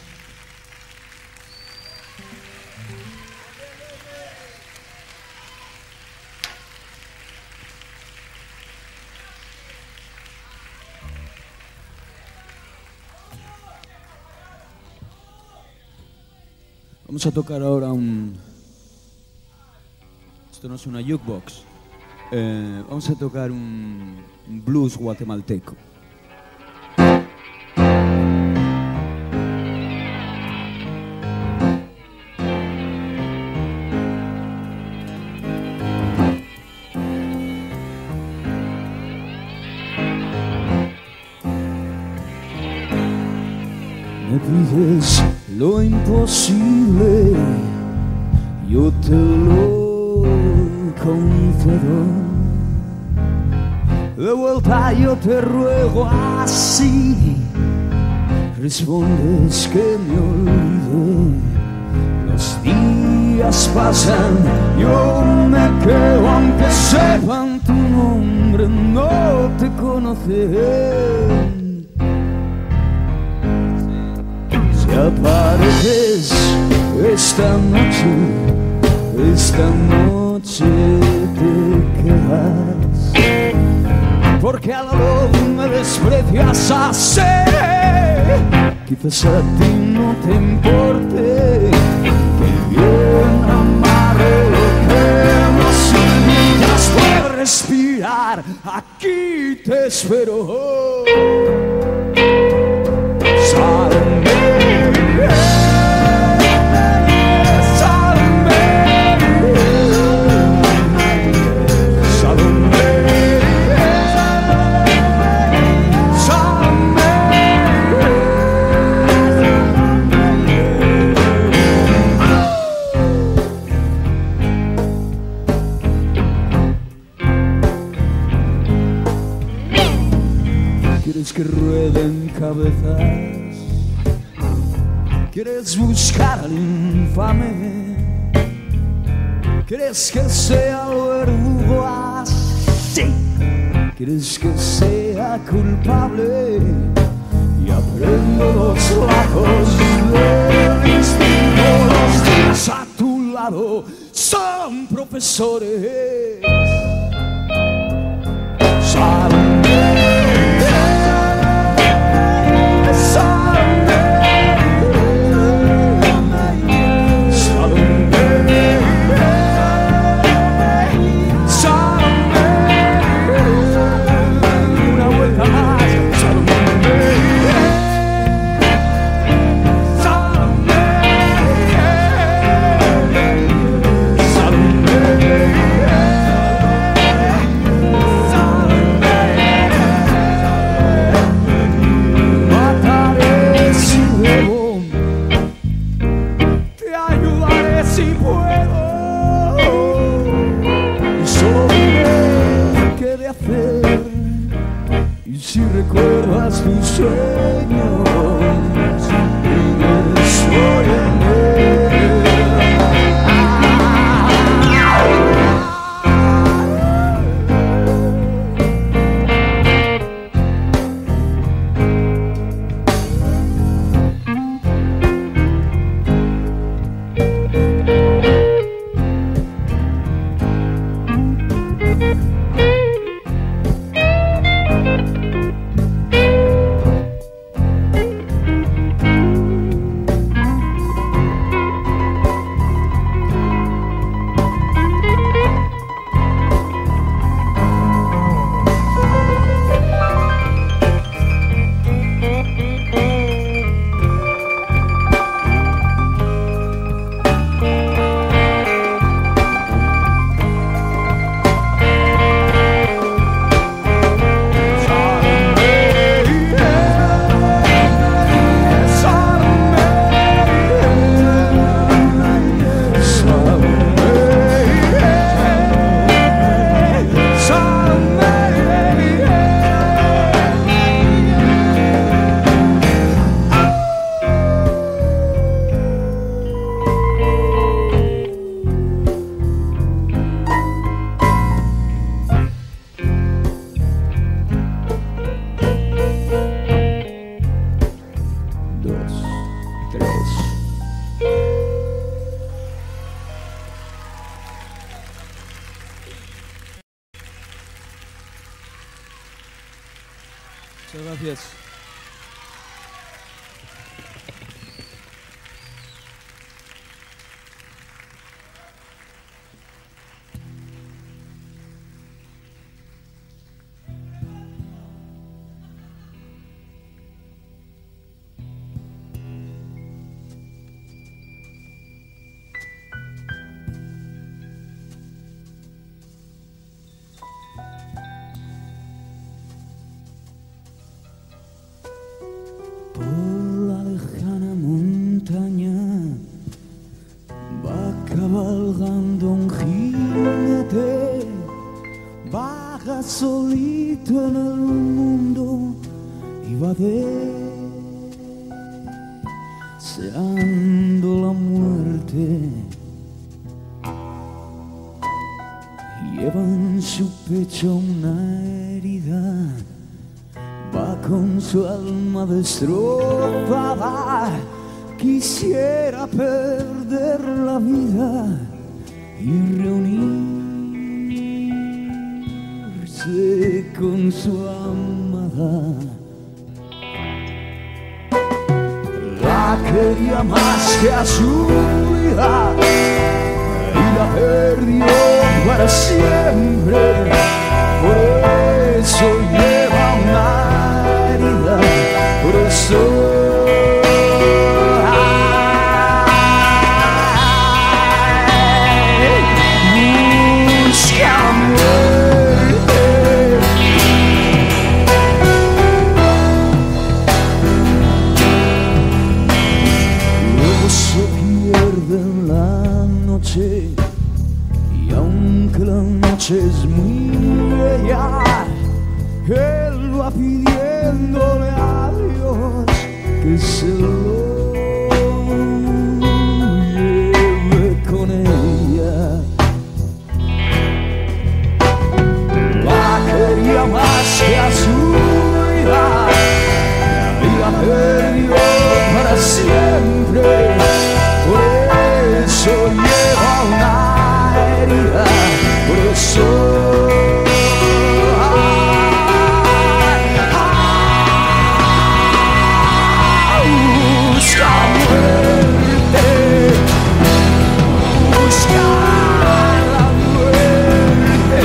Vamos a tocar ahora un... Esto no es una jukebox. Eh, vamos a tocar un, un blues guatemalteco. Me pides lo imposible, yo te lo concedo. De vuelta yo te ruego así, respondes que me olvide. Los días pasan, yo me quedo aunque sepan tu nombre. nombre no te conocen. Si apareces esta noche, esta noche te quedas, porque a la luz me desprecias así. Quizás a ti no te importe que bien amarre lo que nos unidas. Puedes respirar, aquí te espero. Salve. ¿Quieres que rueden cabezas? ¿Quieres buscar al infame? ¿Quieres que sea el verdugo así? ¿Quieres que sea culpable? Y aprendo los lazos del instinto. Los días a tu lado son profesores. Saben tus sueños y me soy en él. Muchas gracias. Cabalgando un jinete, baja solito en el mundo y va deseando la muerte. Lleva en su pecho una herida, va con su alma destrozada. Quisiera perder la vida y reunirse con su amada. La quería más que a su vida y la perdió para siempre. Por eso lleva una herida, por eso busca muerte. Luego se pierde en la noche, y aunque la noche es muy bella, él va pidiéndole a Dios que se lo lleve con ella. La quería más que a su vida y la perdió para siempre. Por eso lleva una herida, por eso busca muerte, busca la muerte.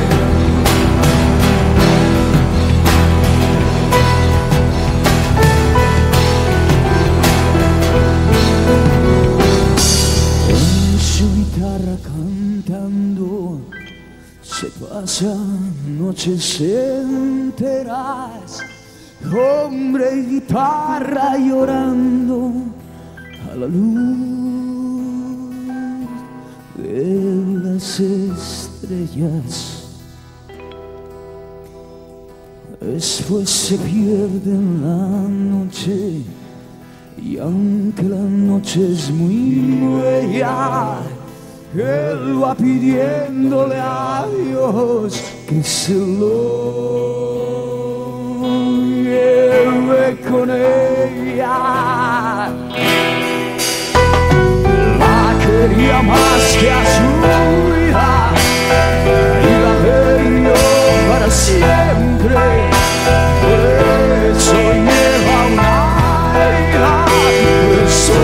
Con su guitarra cantando se pasa noches enteras, hombre y guitarra llorando a la luz de las estrellas. Después se pierde en la noche, y aunque la noche es muy bella, él va pidiéndole a Dios que se lo lleve con ella. La quería más que a su vida y la perdió para siempre. Por eso lleva una herida, por eso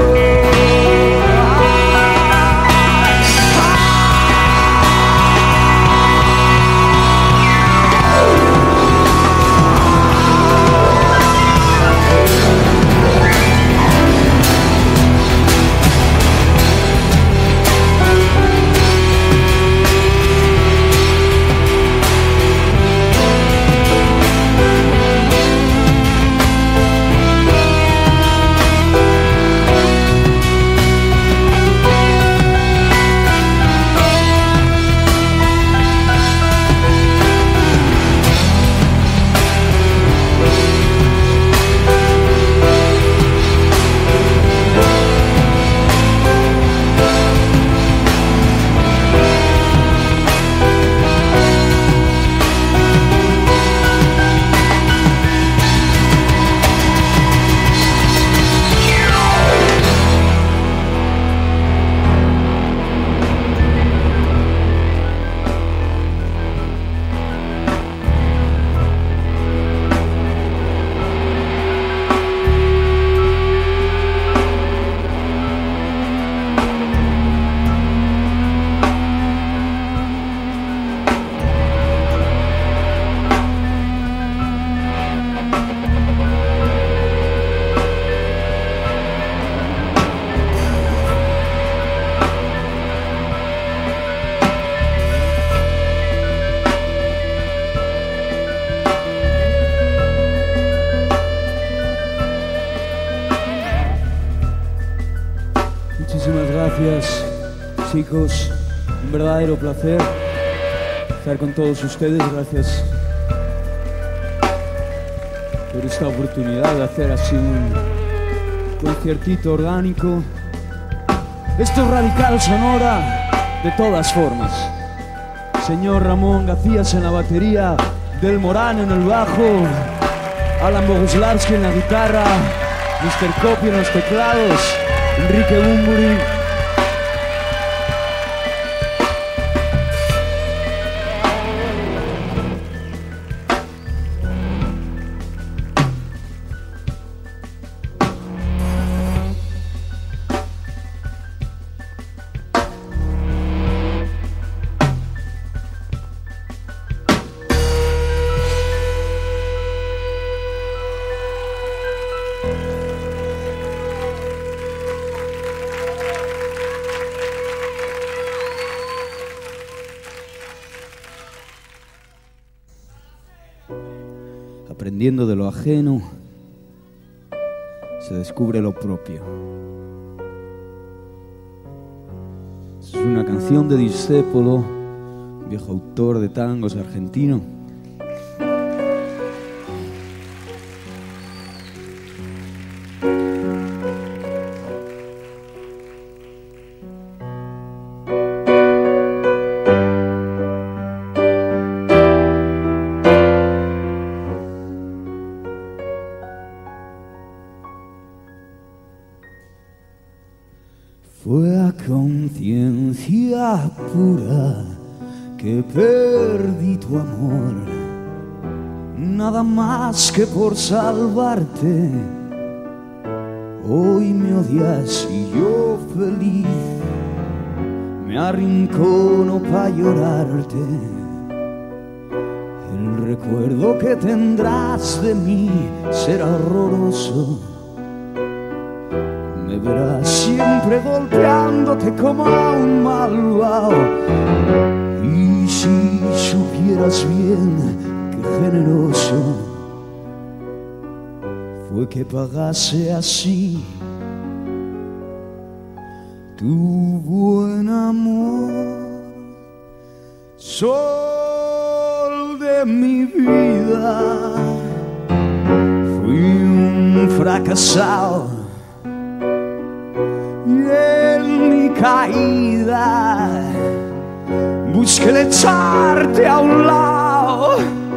gracias, chicos. Un verdadero placer estar con todos ustedes. Gracias por esta oportunidad de hacer así un conciertito orgánico. Esto es Radical Sonora de todas formas. señor Ramón Gacías en la batería, Del Morano en el bajo, Alan Boguslavski en la guitarra, mister Copy en los teclados, Enrique Bumburi. Aprendiendo de lo ajeno, se descubre lo propio. Es una canción de Discépolo, viejo autor de tangos argentino. Fue a conciencia pura que perdí tu amor, nada más que por salvarte. Hoy me odias y yo feliz me arrincono pa' llorarte. El recuerdo que tendrás de mí será horroroso. Me verás siempre golpeándote como a un malvado. Y si supieras bien qué generoso fue que pagase así tu buen amor. Sol de mi vida, fui un fracasado. Y en mi caída busqué el echarte a un lado,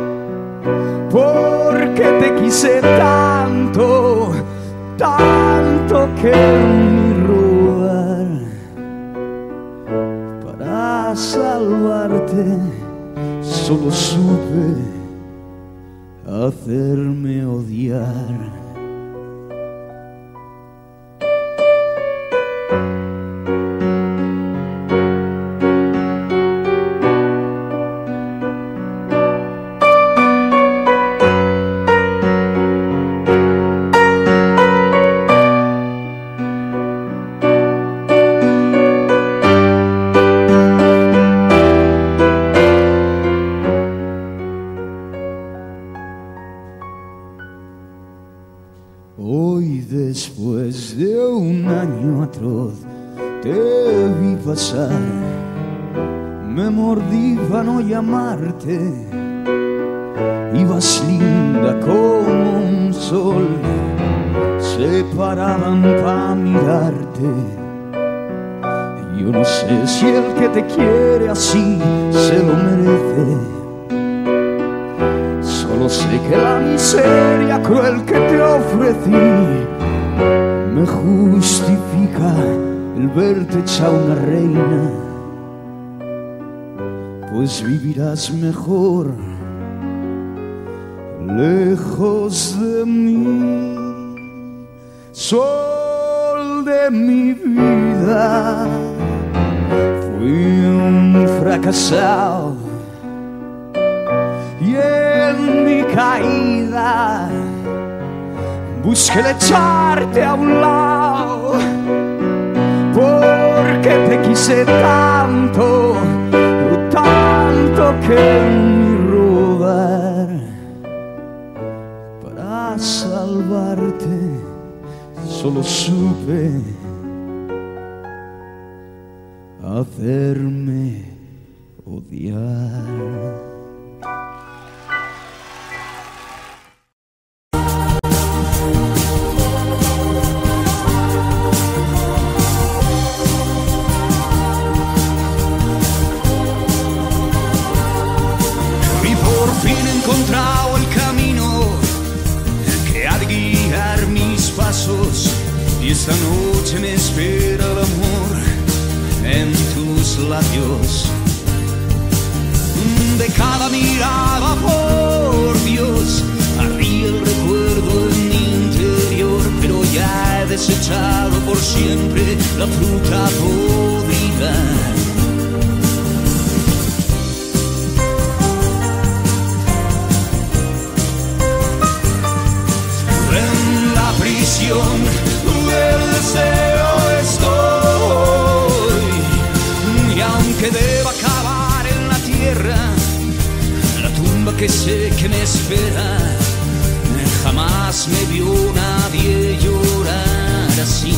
porque te quise tanto, tanto que en mi rogar para salvarte solo supe hacerme odiar. Hoy, después de un año atroz, te vi pasar. Me mordí para no llamarte. Ibas linda como un sol, se paraban para mirarte. Yo no sé si el que te quiere así se lo merece. Solo sé que la miseria cruel que te ofrecí me justifica el verte hecha una reina, pues vivirás mejor lejos de mí. Sol de mi vida, fui un fracasado. Y en mi caída busqué el echarte a un lado, porque te quise tanto, tanto que en mi rogar para salvarte solo supe hacerme odiar. encontrado el camino que ha de guiar mis pasos, y esta noche me espera el amor en tus labios. De cada mirada, por Dios, ardía el recuerdo en mi interior, pero ya he desechado por siempre la fruta podrida. En la prisión del deseo estoy, y aunque deba acabar en la tierra, la tumba que sé que me espera, jamás me vio nadie llorar así.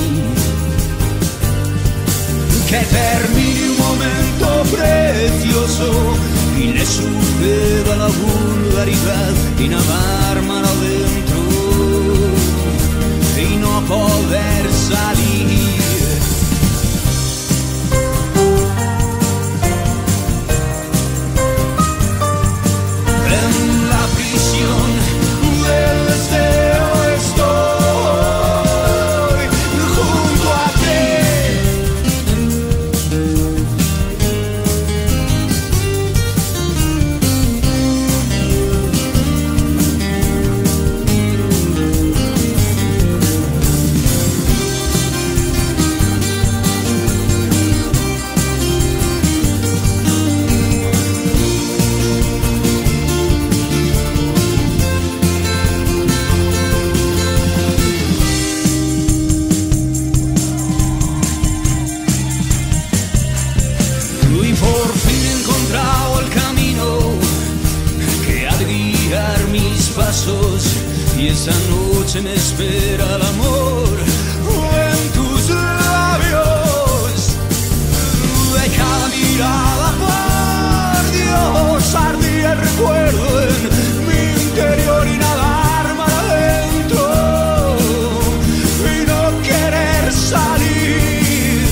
Que termine un momento precioso y le suceda la vulgaridad y nadar mar adentro y no poder salir. En la prisión del deseo estoy junto a y esa noche me espera el amor en tus labios. De cada mirada, por Dios, ardía el recuerdo en mi interior y nadar mar adentro y no querer salir.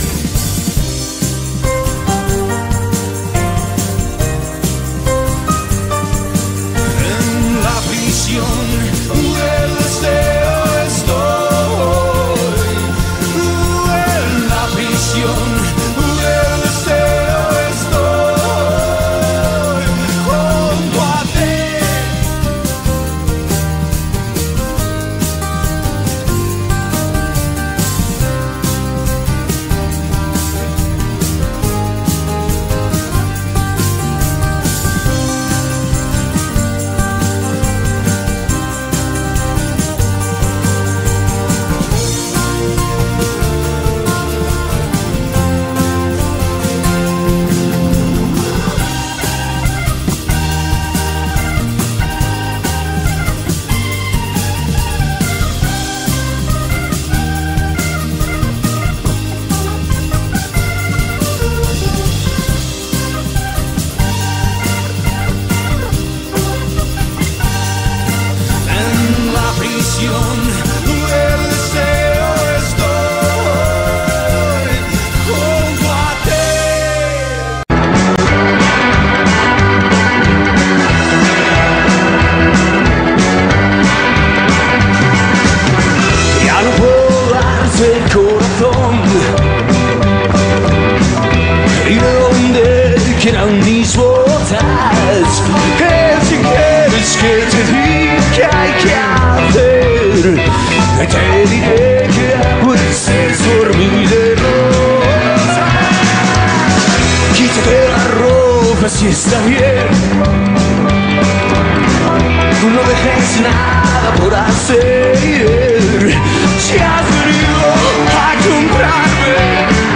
En la prisión del deseo estoy, en la prisión del deseo estoy, junto a ti. Del deseo estoy junto a ti. Ya no puedo darte el corazón, y de dónde quedan mis botas, que si quieres que te diga que hay que hacer, te diré que puedes dormir de rosa. Quítate la ropa si está bien, tú no dejes nada por hacer. Si has venido a comprarme,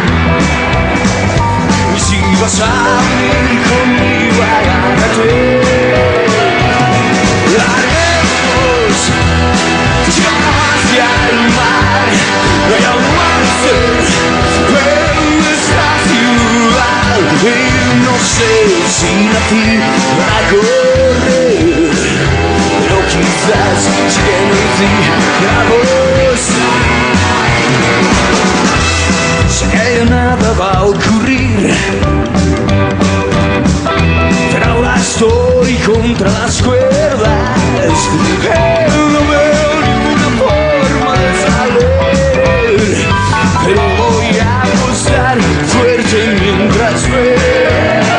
y si vas a venir conmigo, agárrate. Larguemos hacia el mar, no hay avances en esta ciudad, y no sé si nací para correr, pero quizás si que nací para vos. Sé que nada va a ocurrir, pero ahora estoy contra las cuerdas. Eh, no veo ninguna forma de salir, pero voy a apostar fuerte mientras veo.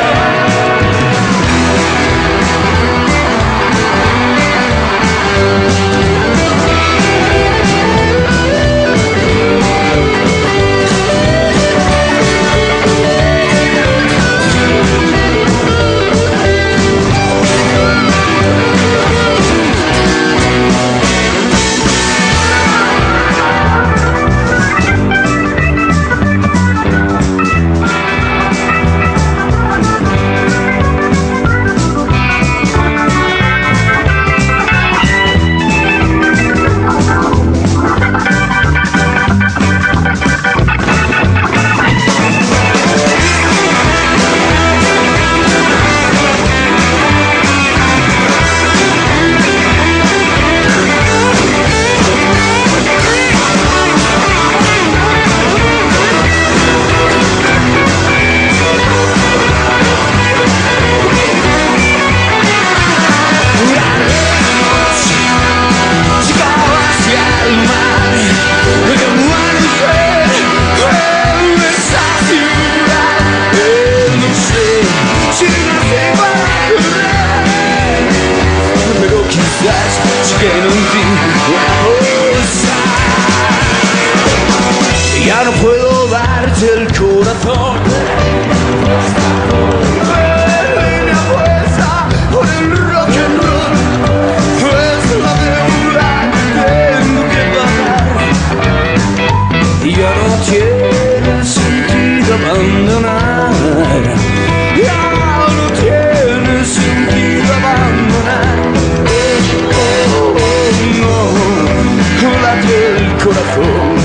Ya no puedo darte el corazón. Perdí mi apuesta por el rock and roll. Es la deuda que tengo que pagar. Y ya no tiene sentido abandonar. Ya no tiene sentido abandonar. Oh, oh, no, late el corazón.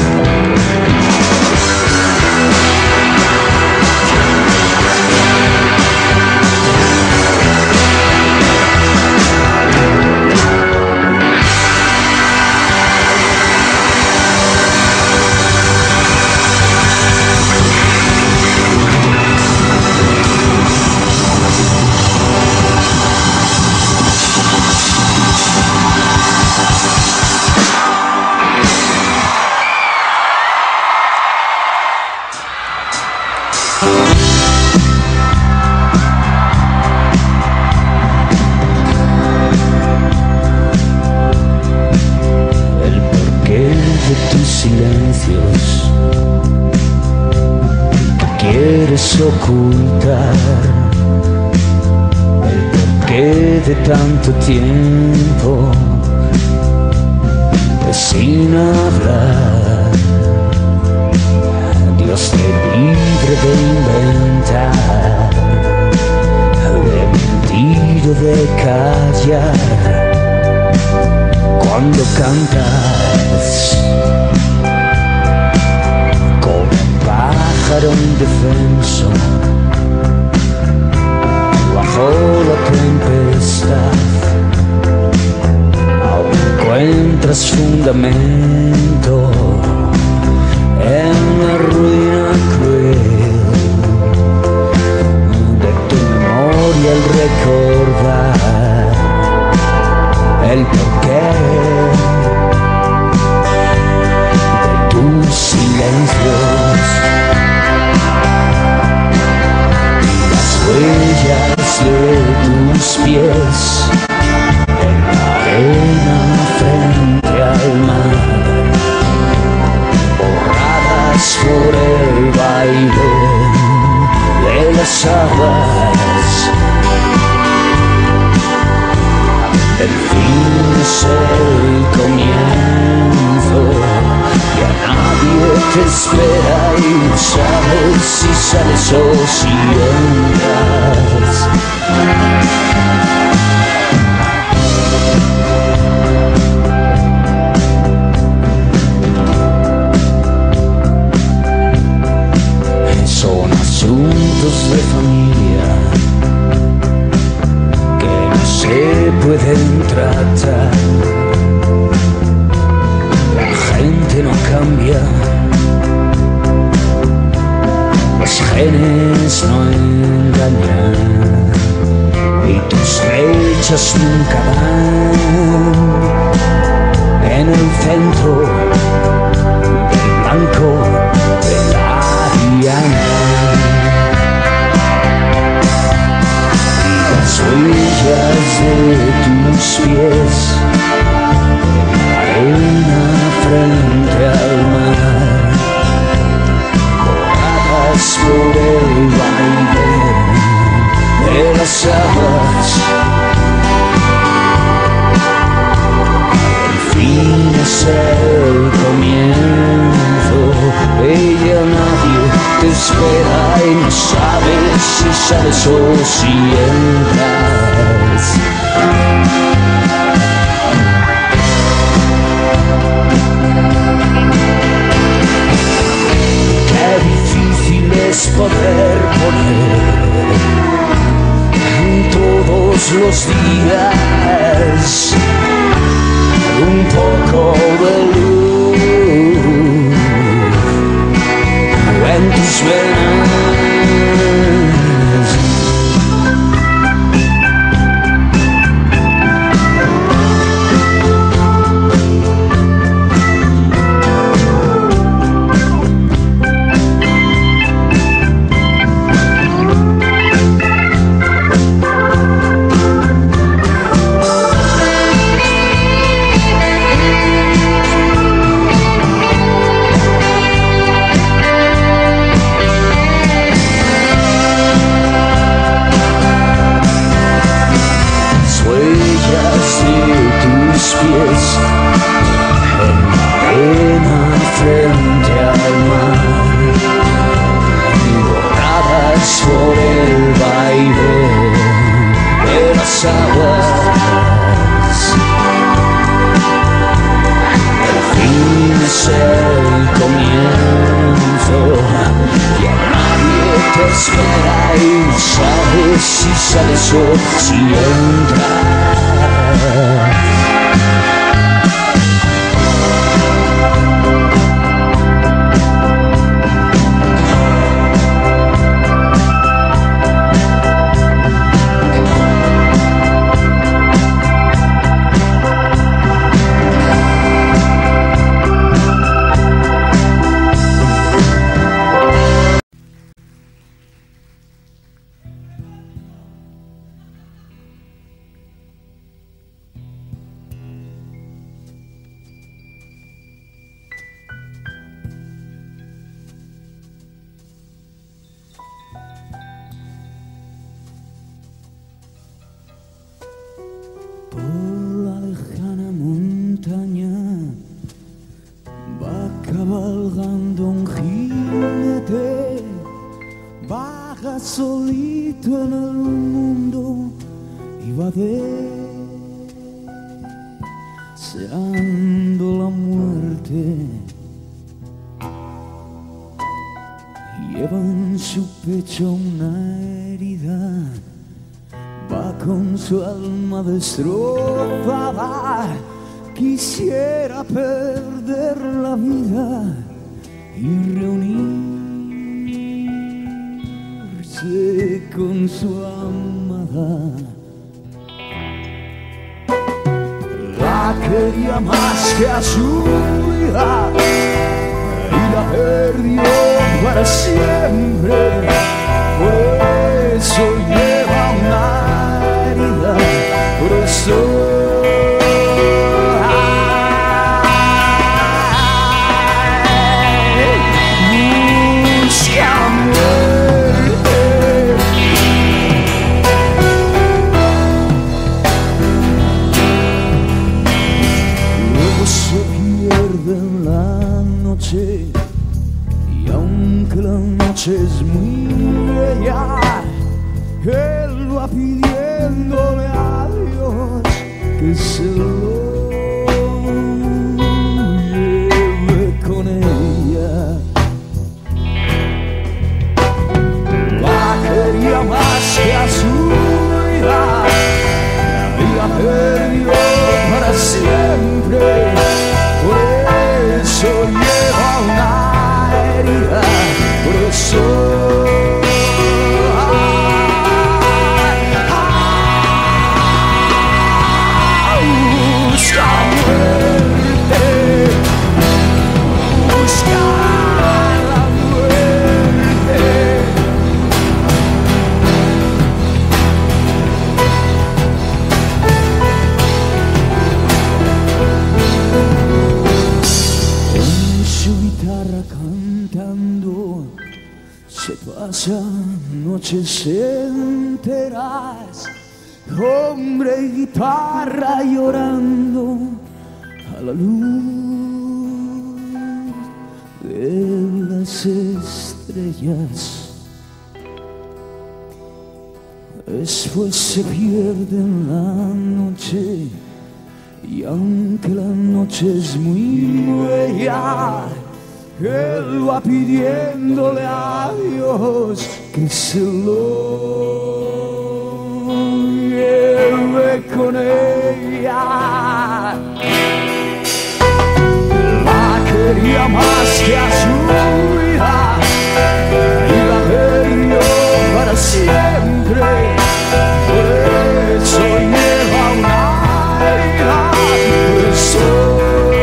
Silencios que quieres ocultar, el porqué de tanto tiempo sin hablar. Dios te libre de inventar, de mentir o de callar cuando cantas. Indefenso bajo la tempestad, aún encuentras fundamento en la ruina cruel de tu memoria al recordar el porqué de tus silencios. Huellas de tus pies en la arena frente al mar, borradas por el baile de las aguas. El fin es el comienzo, ya nadie te espera y no sabes si sales o si entras. Son asuntos de familia que no se pueden tratar. La gente no cambia, los genes no engañan y tus fechas nunca van. centro del blanco de la diana. Y las huellas de tus pies en la arena frente al mar, coradas por el baile de las aguas. El fin es el comienzo, ella nadie te espera y no sabes si sales o si entras. Qué difícil es poder poner todos los días un poco de luz en tus venas. Pies en la arena frente al mar, borradas por el baile de las aguas. El fin es el comienzo y a nadie te espera y no sabes si sales o si entras. Cabalgando un jinete, vaga solito en el mundo y va deseando la muerte. Lleva en su pecho una herida, va con su alma destrozada. Quisiera perder la vida y reunirse con su amada. La quería más que a su vida y la perdió para siempre. Por eso lleva una herida, por eso y aunque la noche es muy bella, él va pidiéndole a Dios que se lo lleve con ella. La quería más que a su vida y la perdió para siempre. Por eso lleva una herida, por eso ay, ay, pasan noches enteras, hombre y guitarra llorando a la luz de las estrellas. Después se pierde en la noche, y aunque la noche es muy bella, él va pidiéndole a Dios que se lo lleve con ella. La quería más que a su hija, y la perdió para siempre. Por eso lleva una hija, por eso.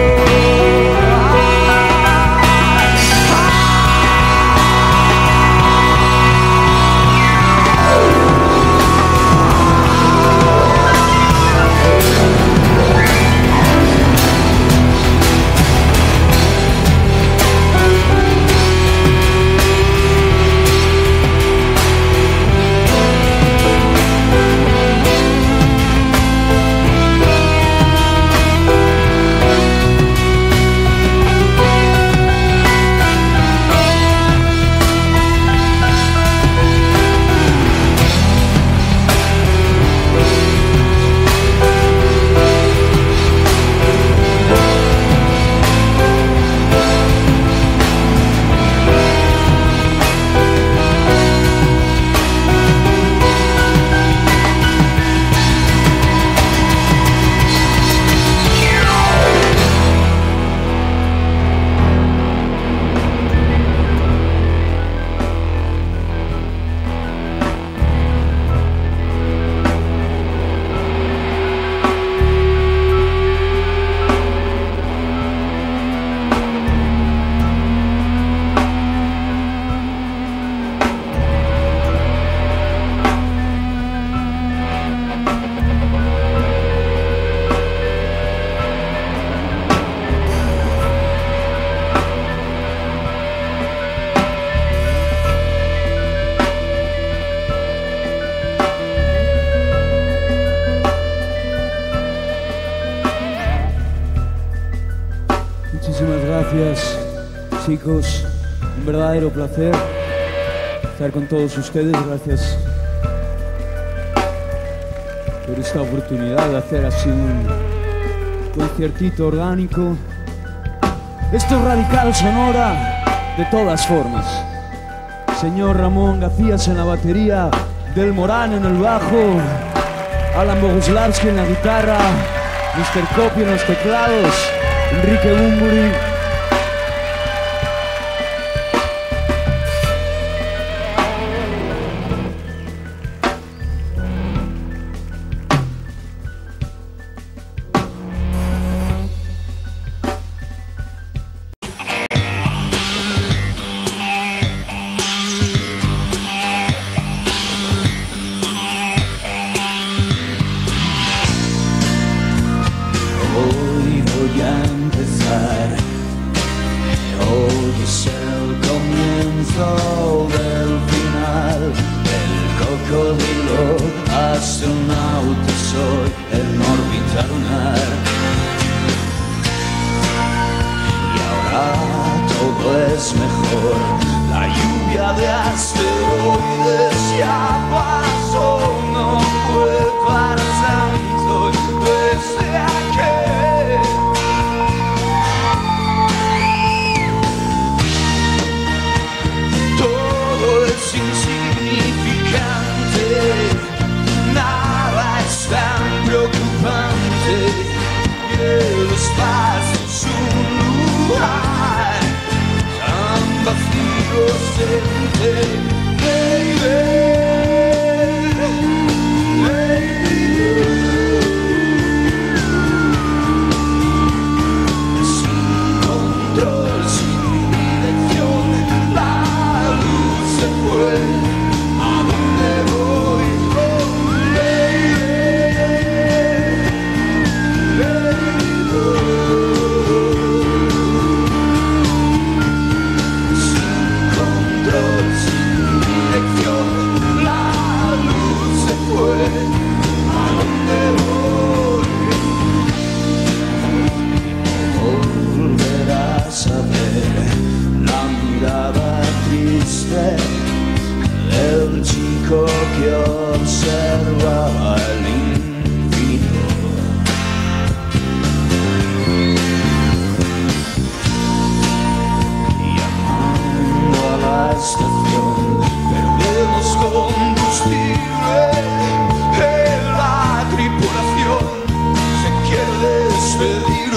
Muchísimas gracias, chicos. Un verdadero placer estar con todos ustedes. Gracias por esta oportunidad de hacer así un conciertito orgánico. Esto es Radical Sonora de todas formas. Señor Ramón Gacías en la batería, Del Morán en el bajo, Alan Boguslavski en la guitarra, mister Copy en los teclados, Enrique Bumburi. Hoy voy a empezar, hoy es el comienzo del final. El cocodrilo astronauta soy en órbita lunar. Y ahora todo es mejor, la lluvia de asteroides ya pasó, no fue para tanto desde aquel. Todo es insignificante, nada es tan preocupante, el espacio es un lugar tan vacío, ausente, baby.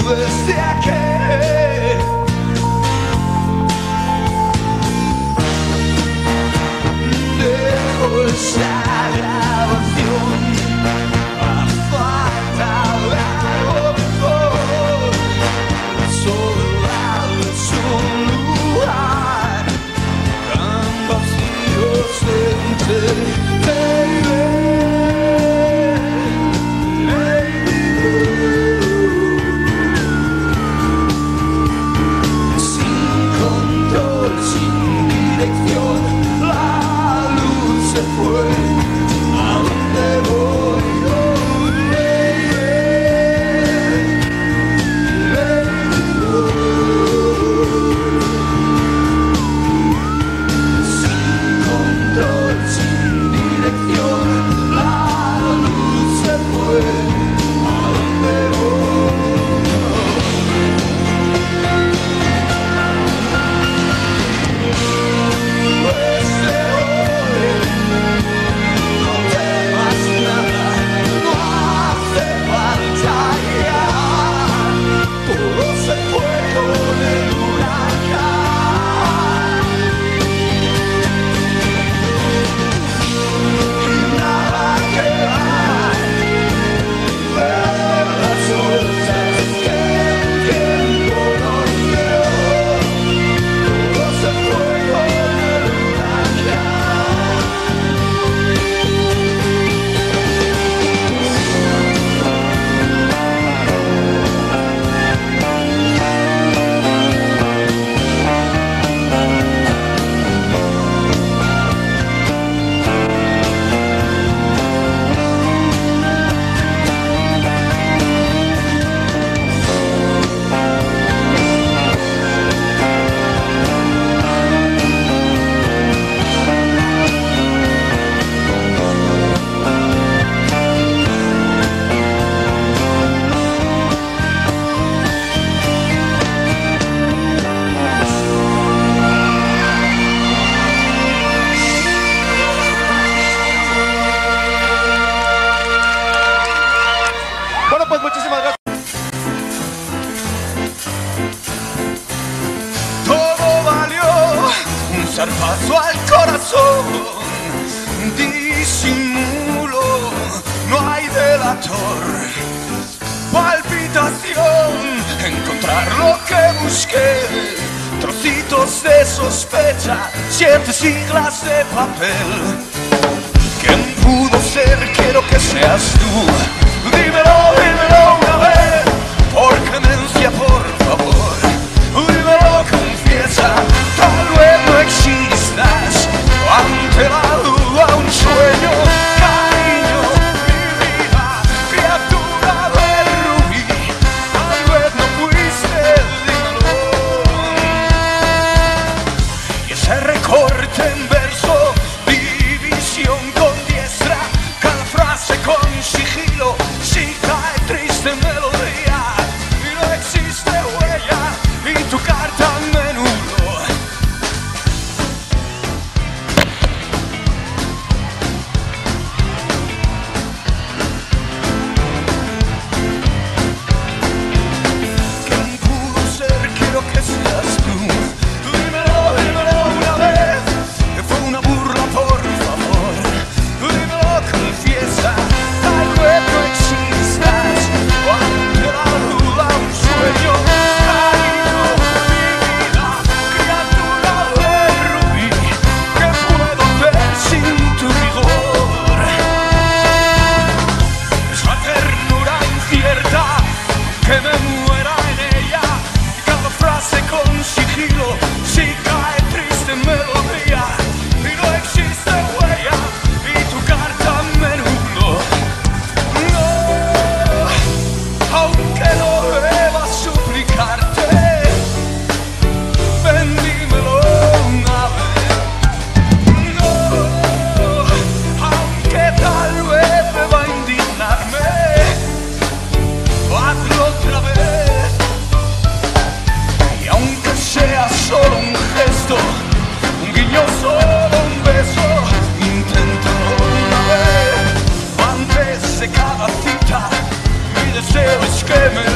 desde aquel. Dejo esa grabación a falta de algo mejor. La soledad es un lugar tan vacío sentir. Zarpazo al corazón, disimulo, no hay delator, palpitación, encontrar lo que busqué, trocitos de sospecha, siete siglas de papel. ¿Quién pudo ser? Quiero que seas tú, dímelo, dímelo una vez, por clemencia, por favor, dímelo, confiesa. Tal vez no existas ante la duda, un sueño, cariño, mi vida, criatura del rubí. Tal vez no fuiste, dímelo. Y ese recorte en verso, división con diestra, cada frase con sigilo, si cae triste melodía y no existe huella y tu carta a menudo. deseo es que me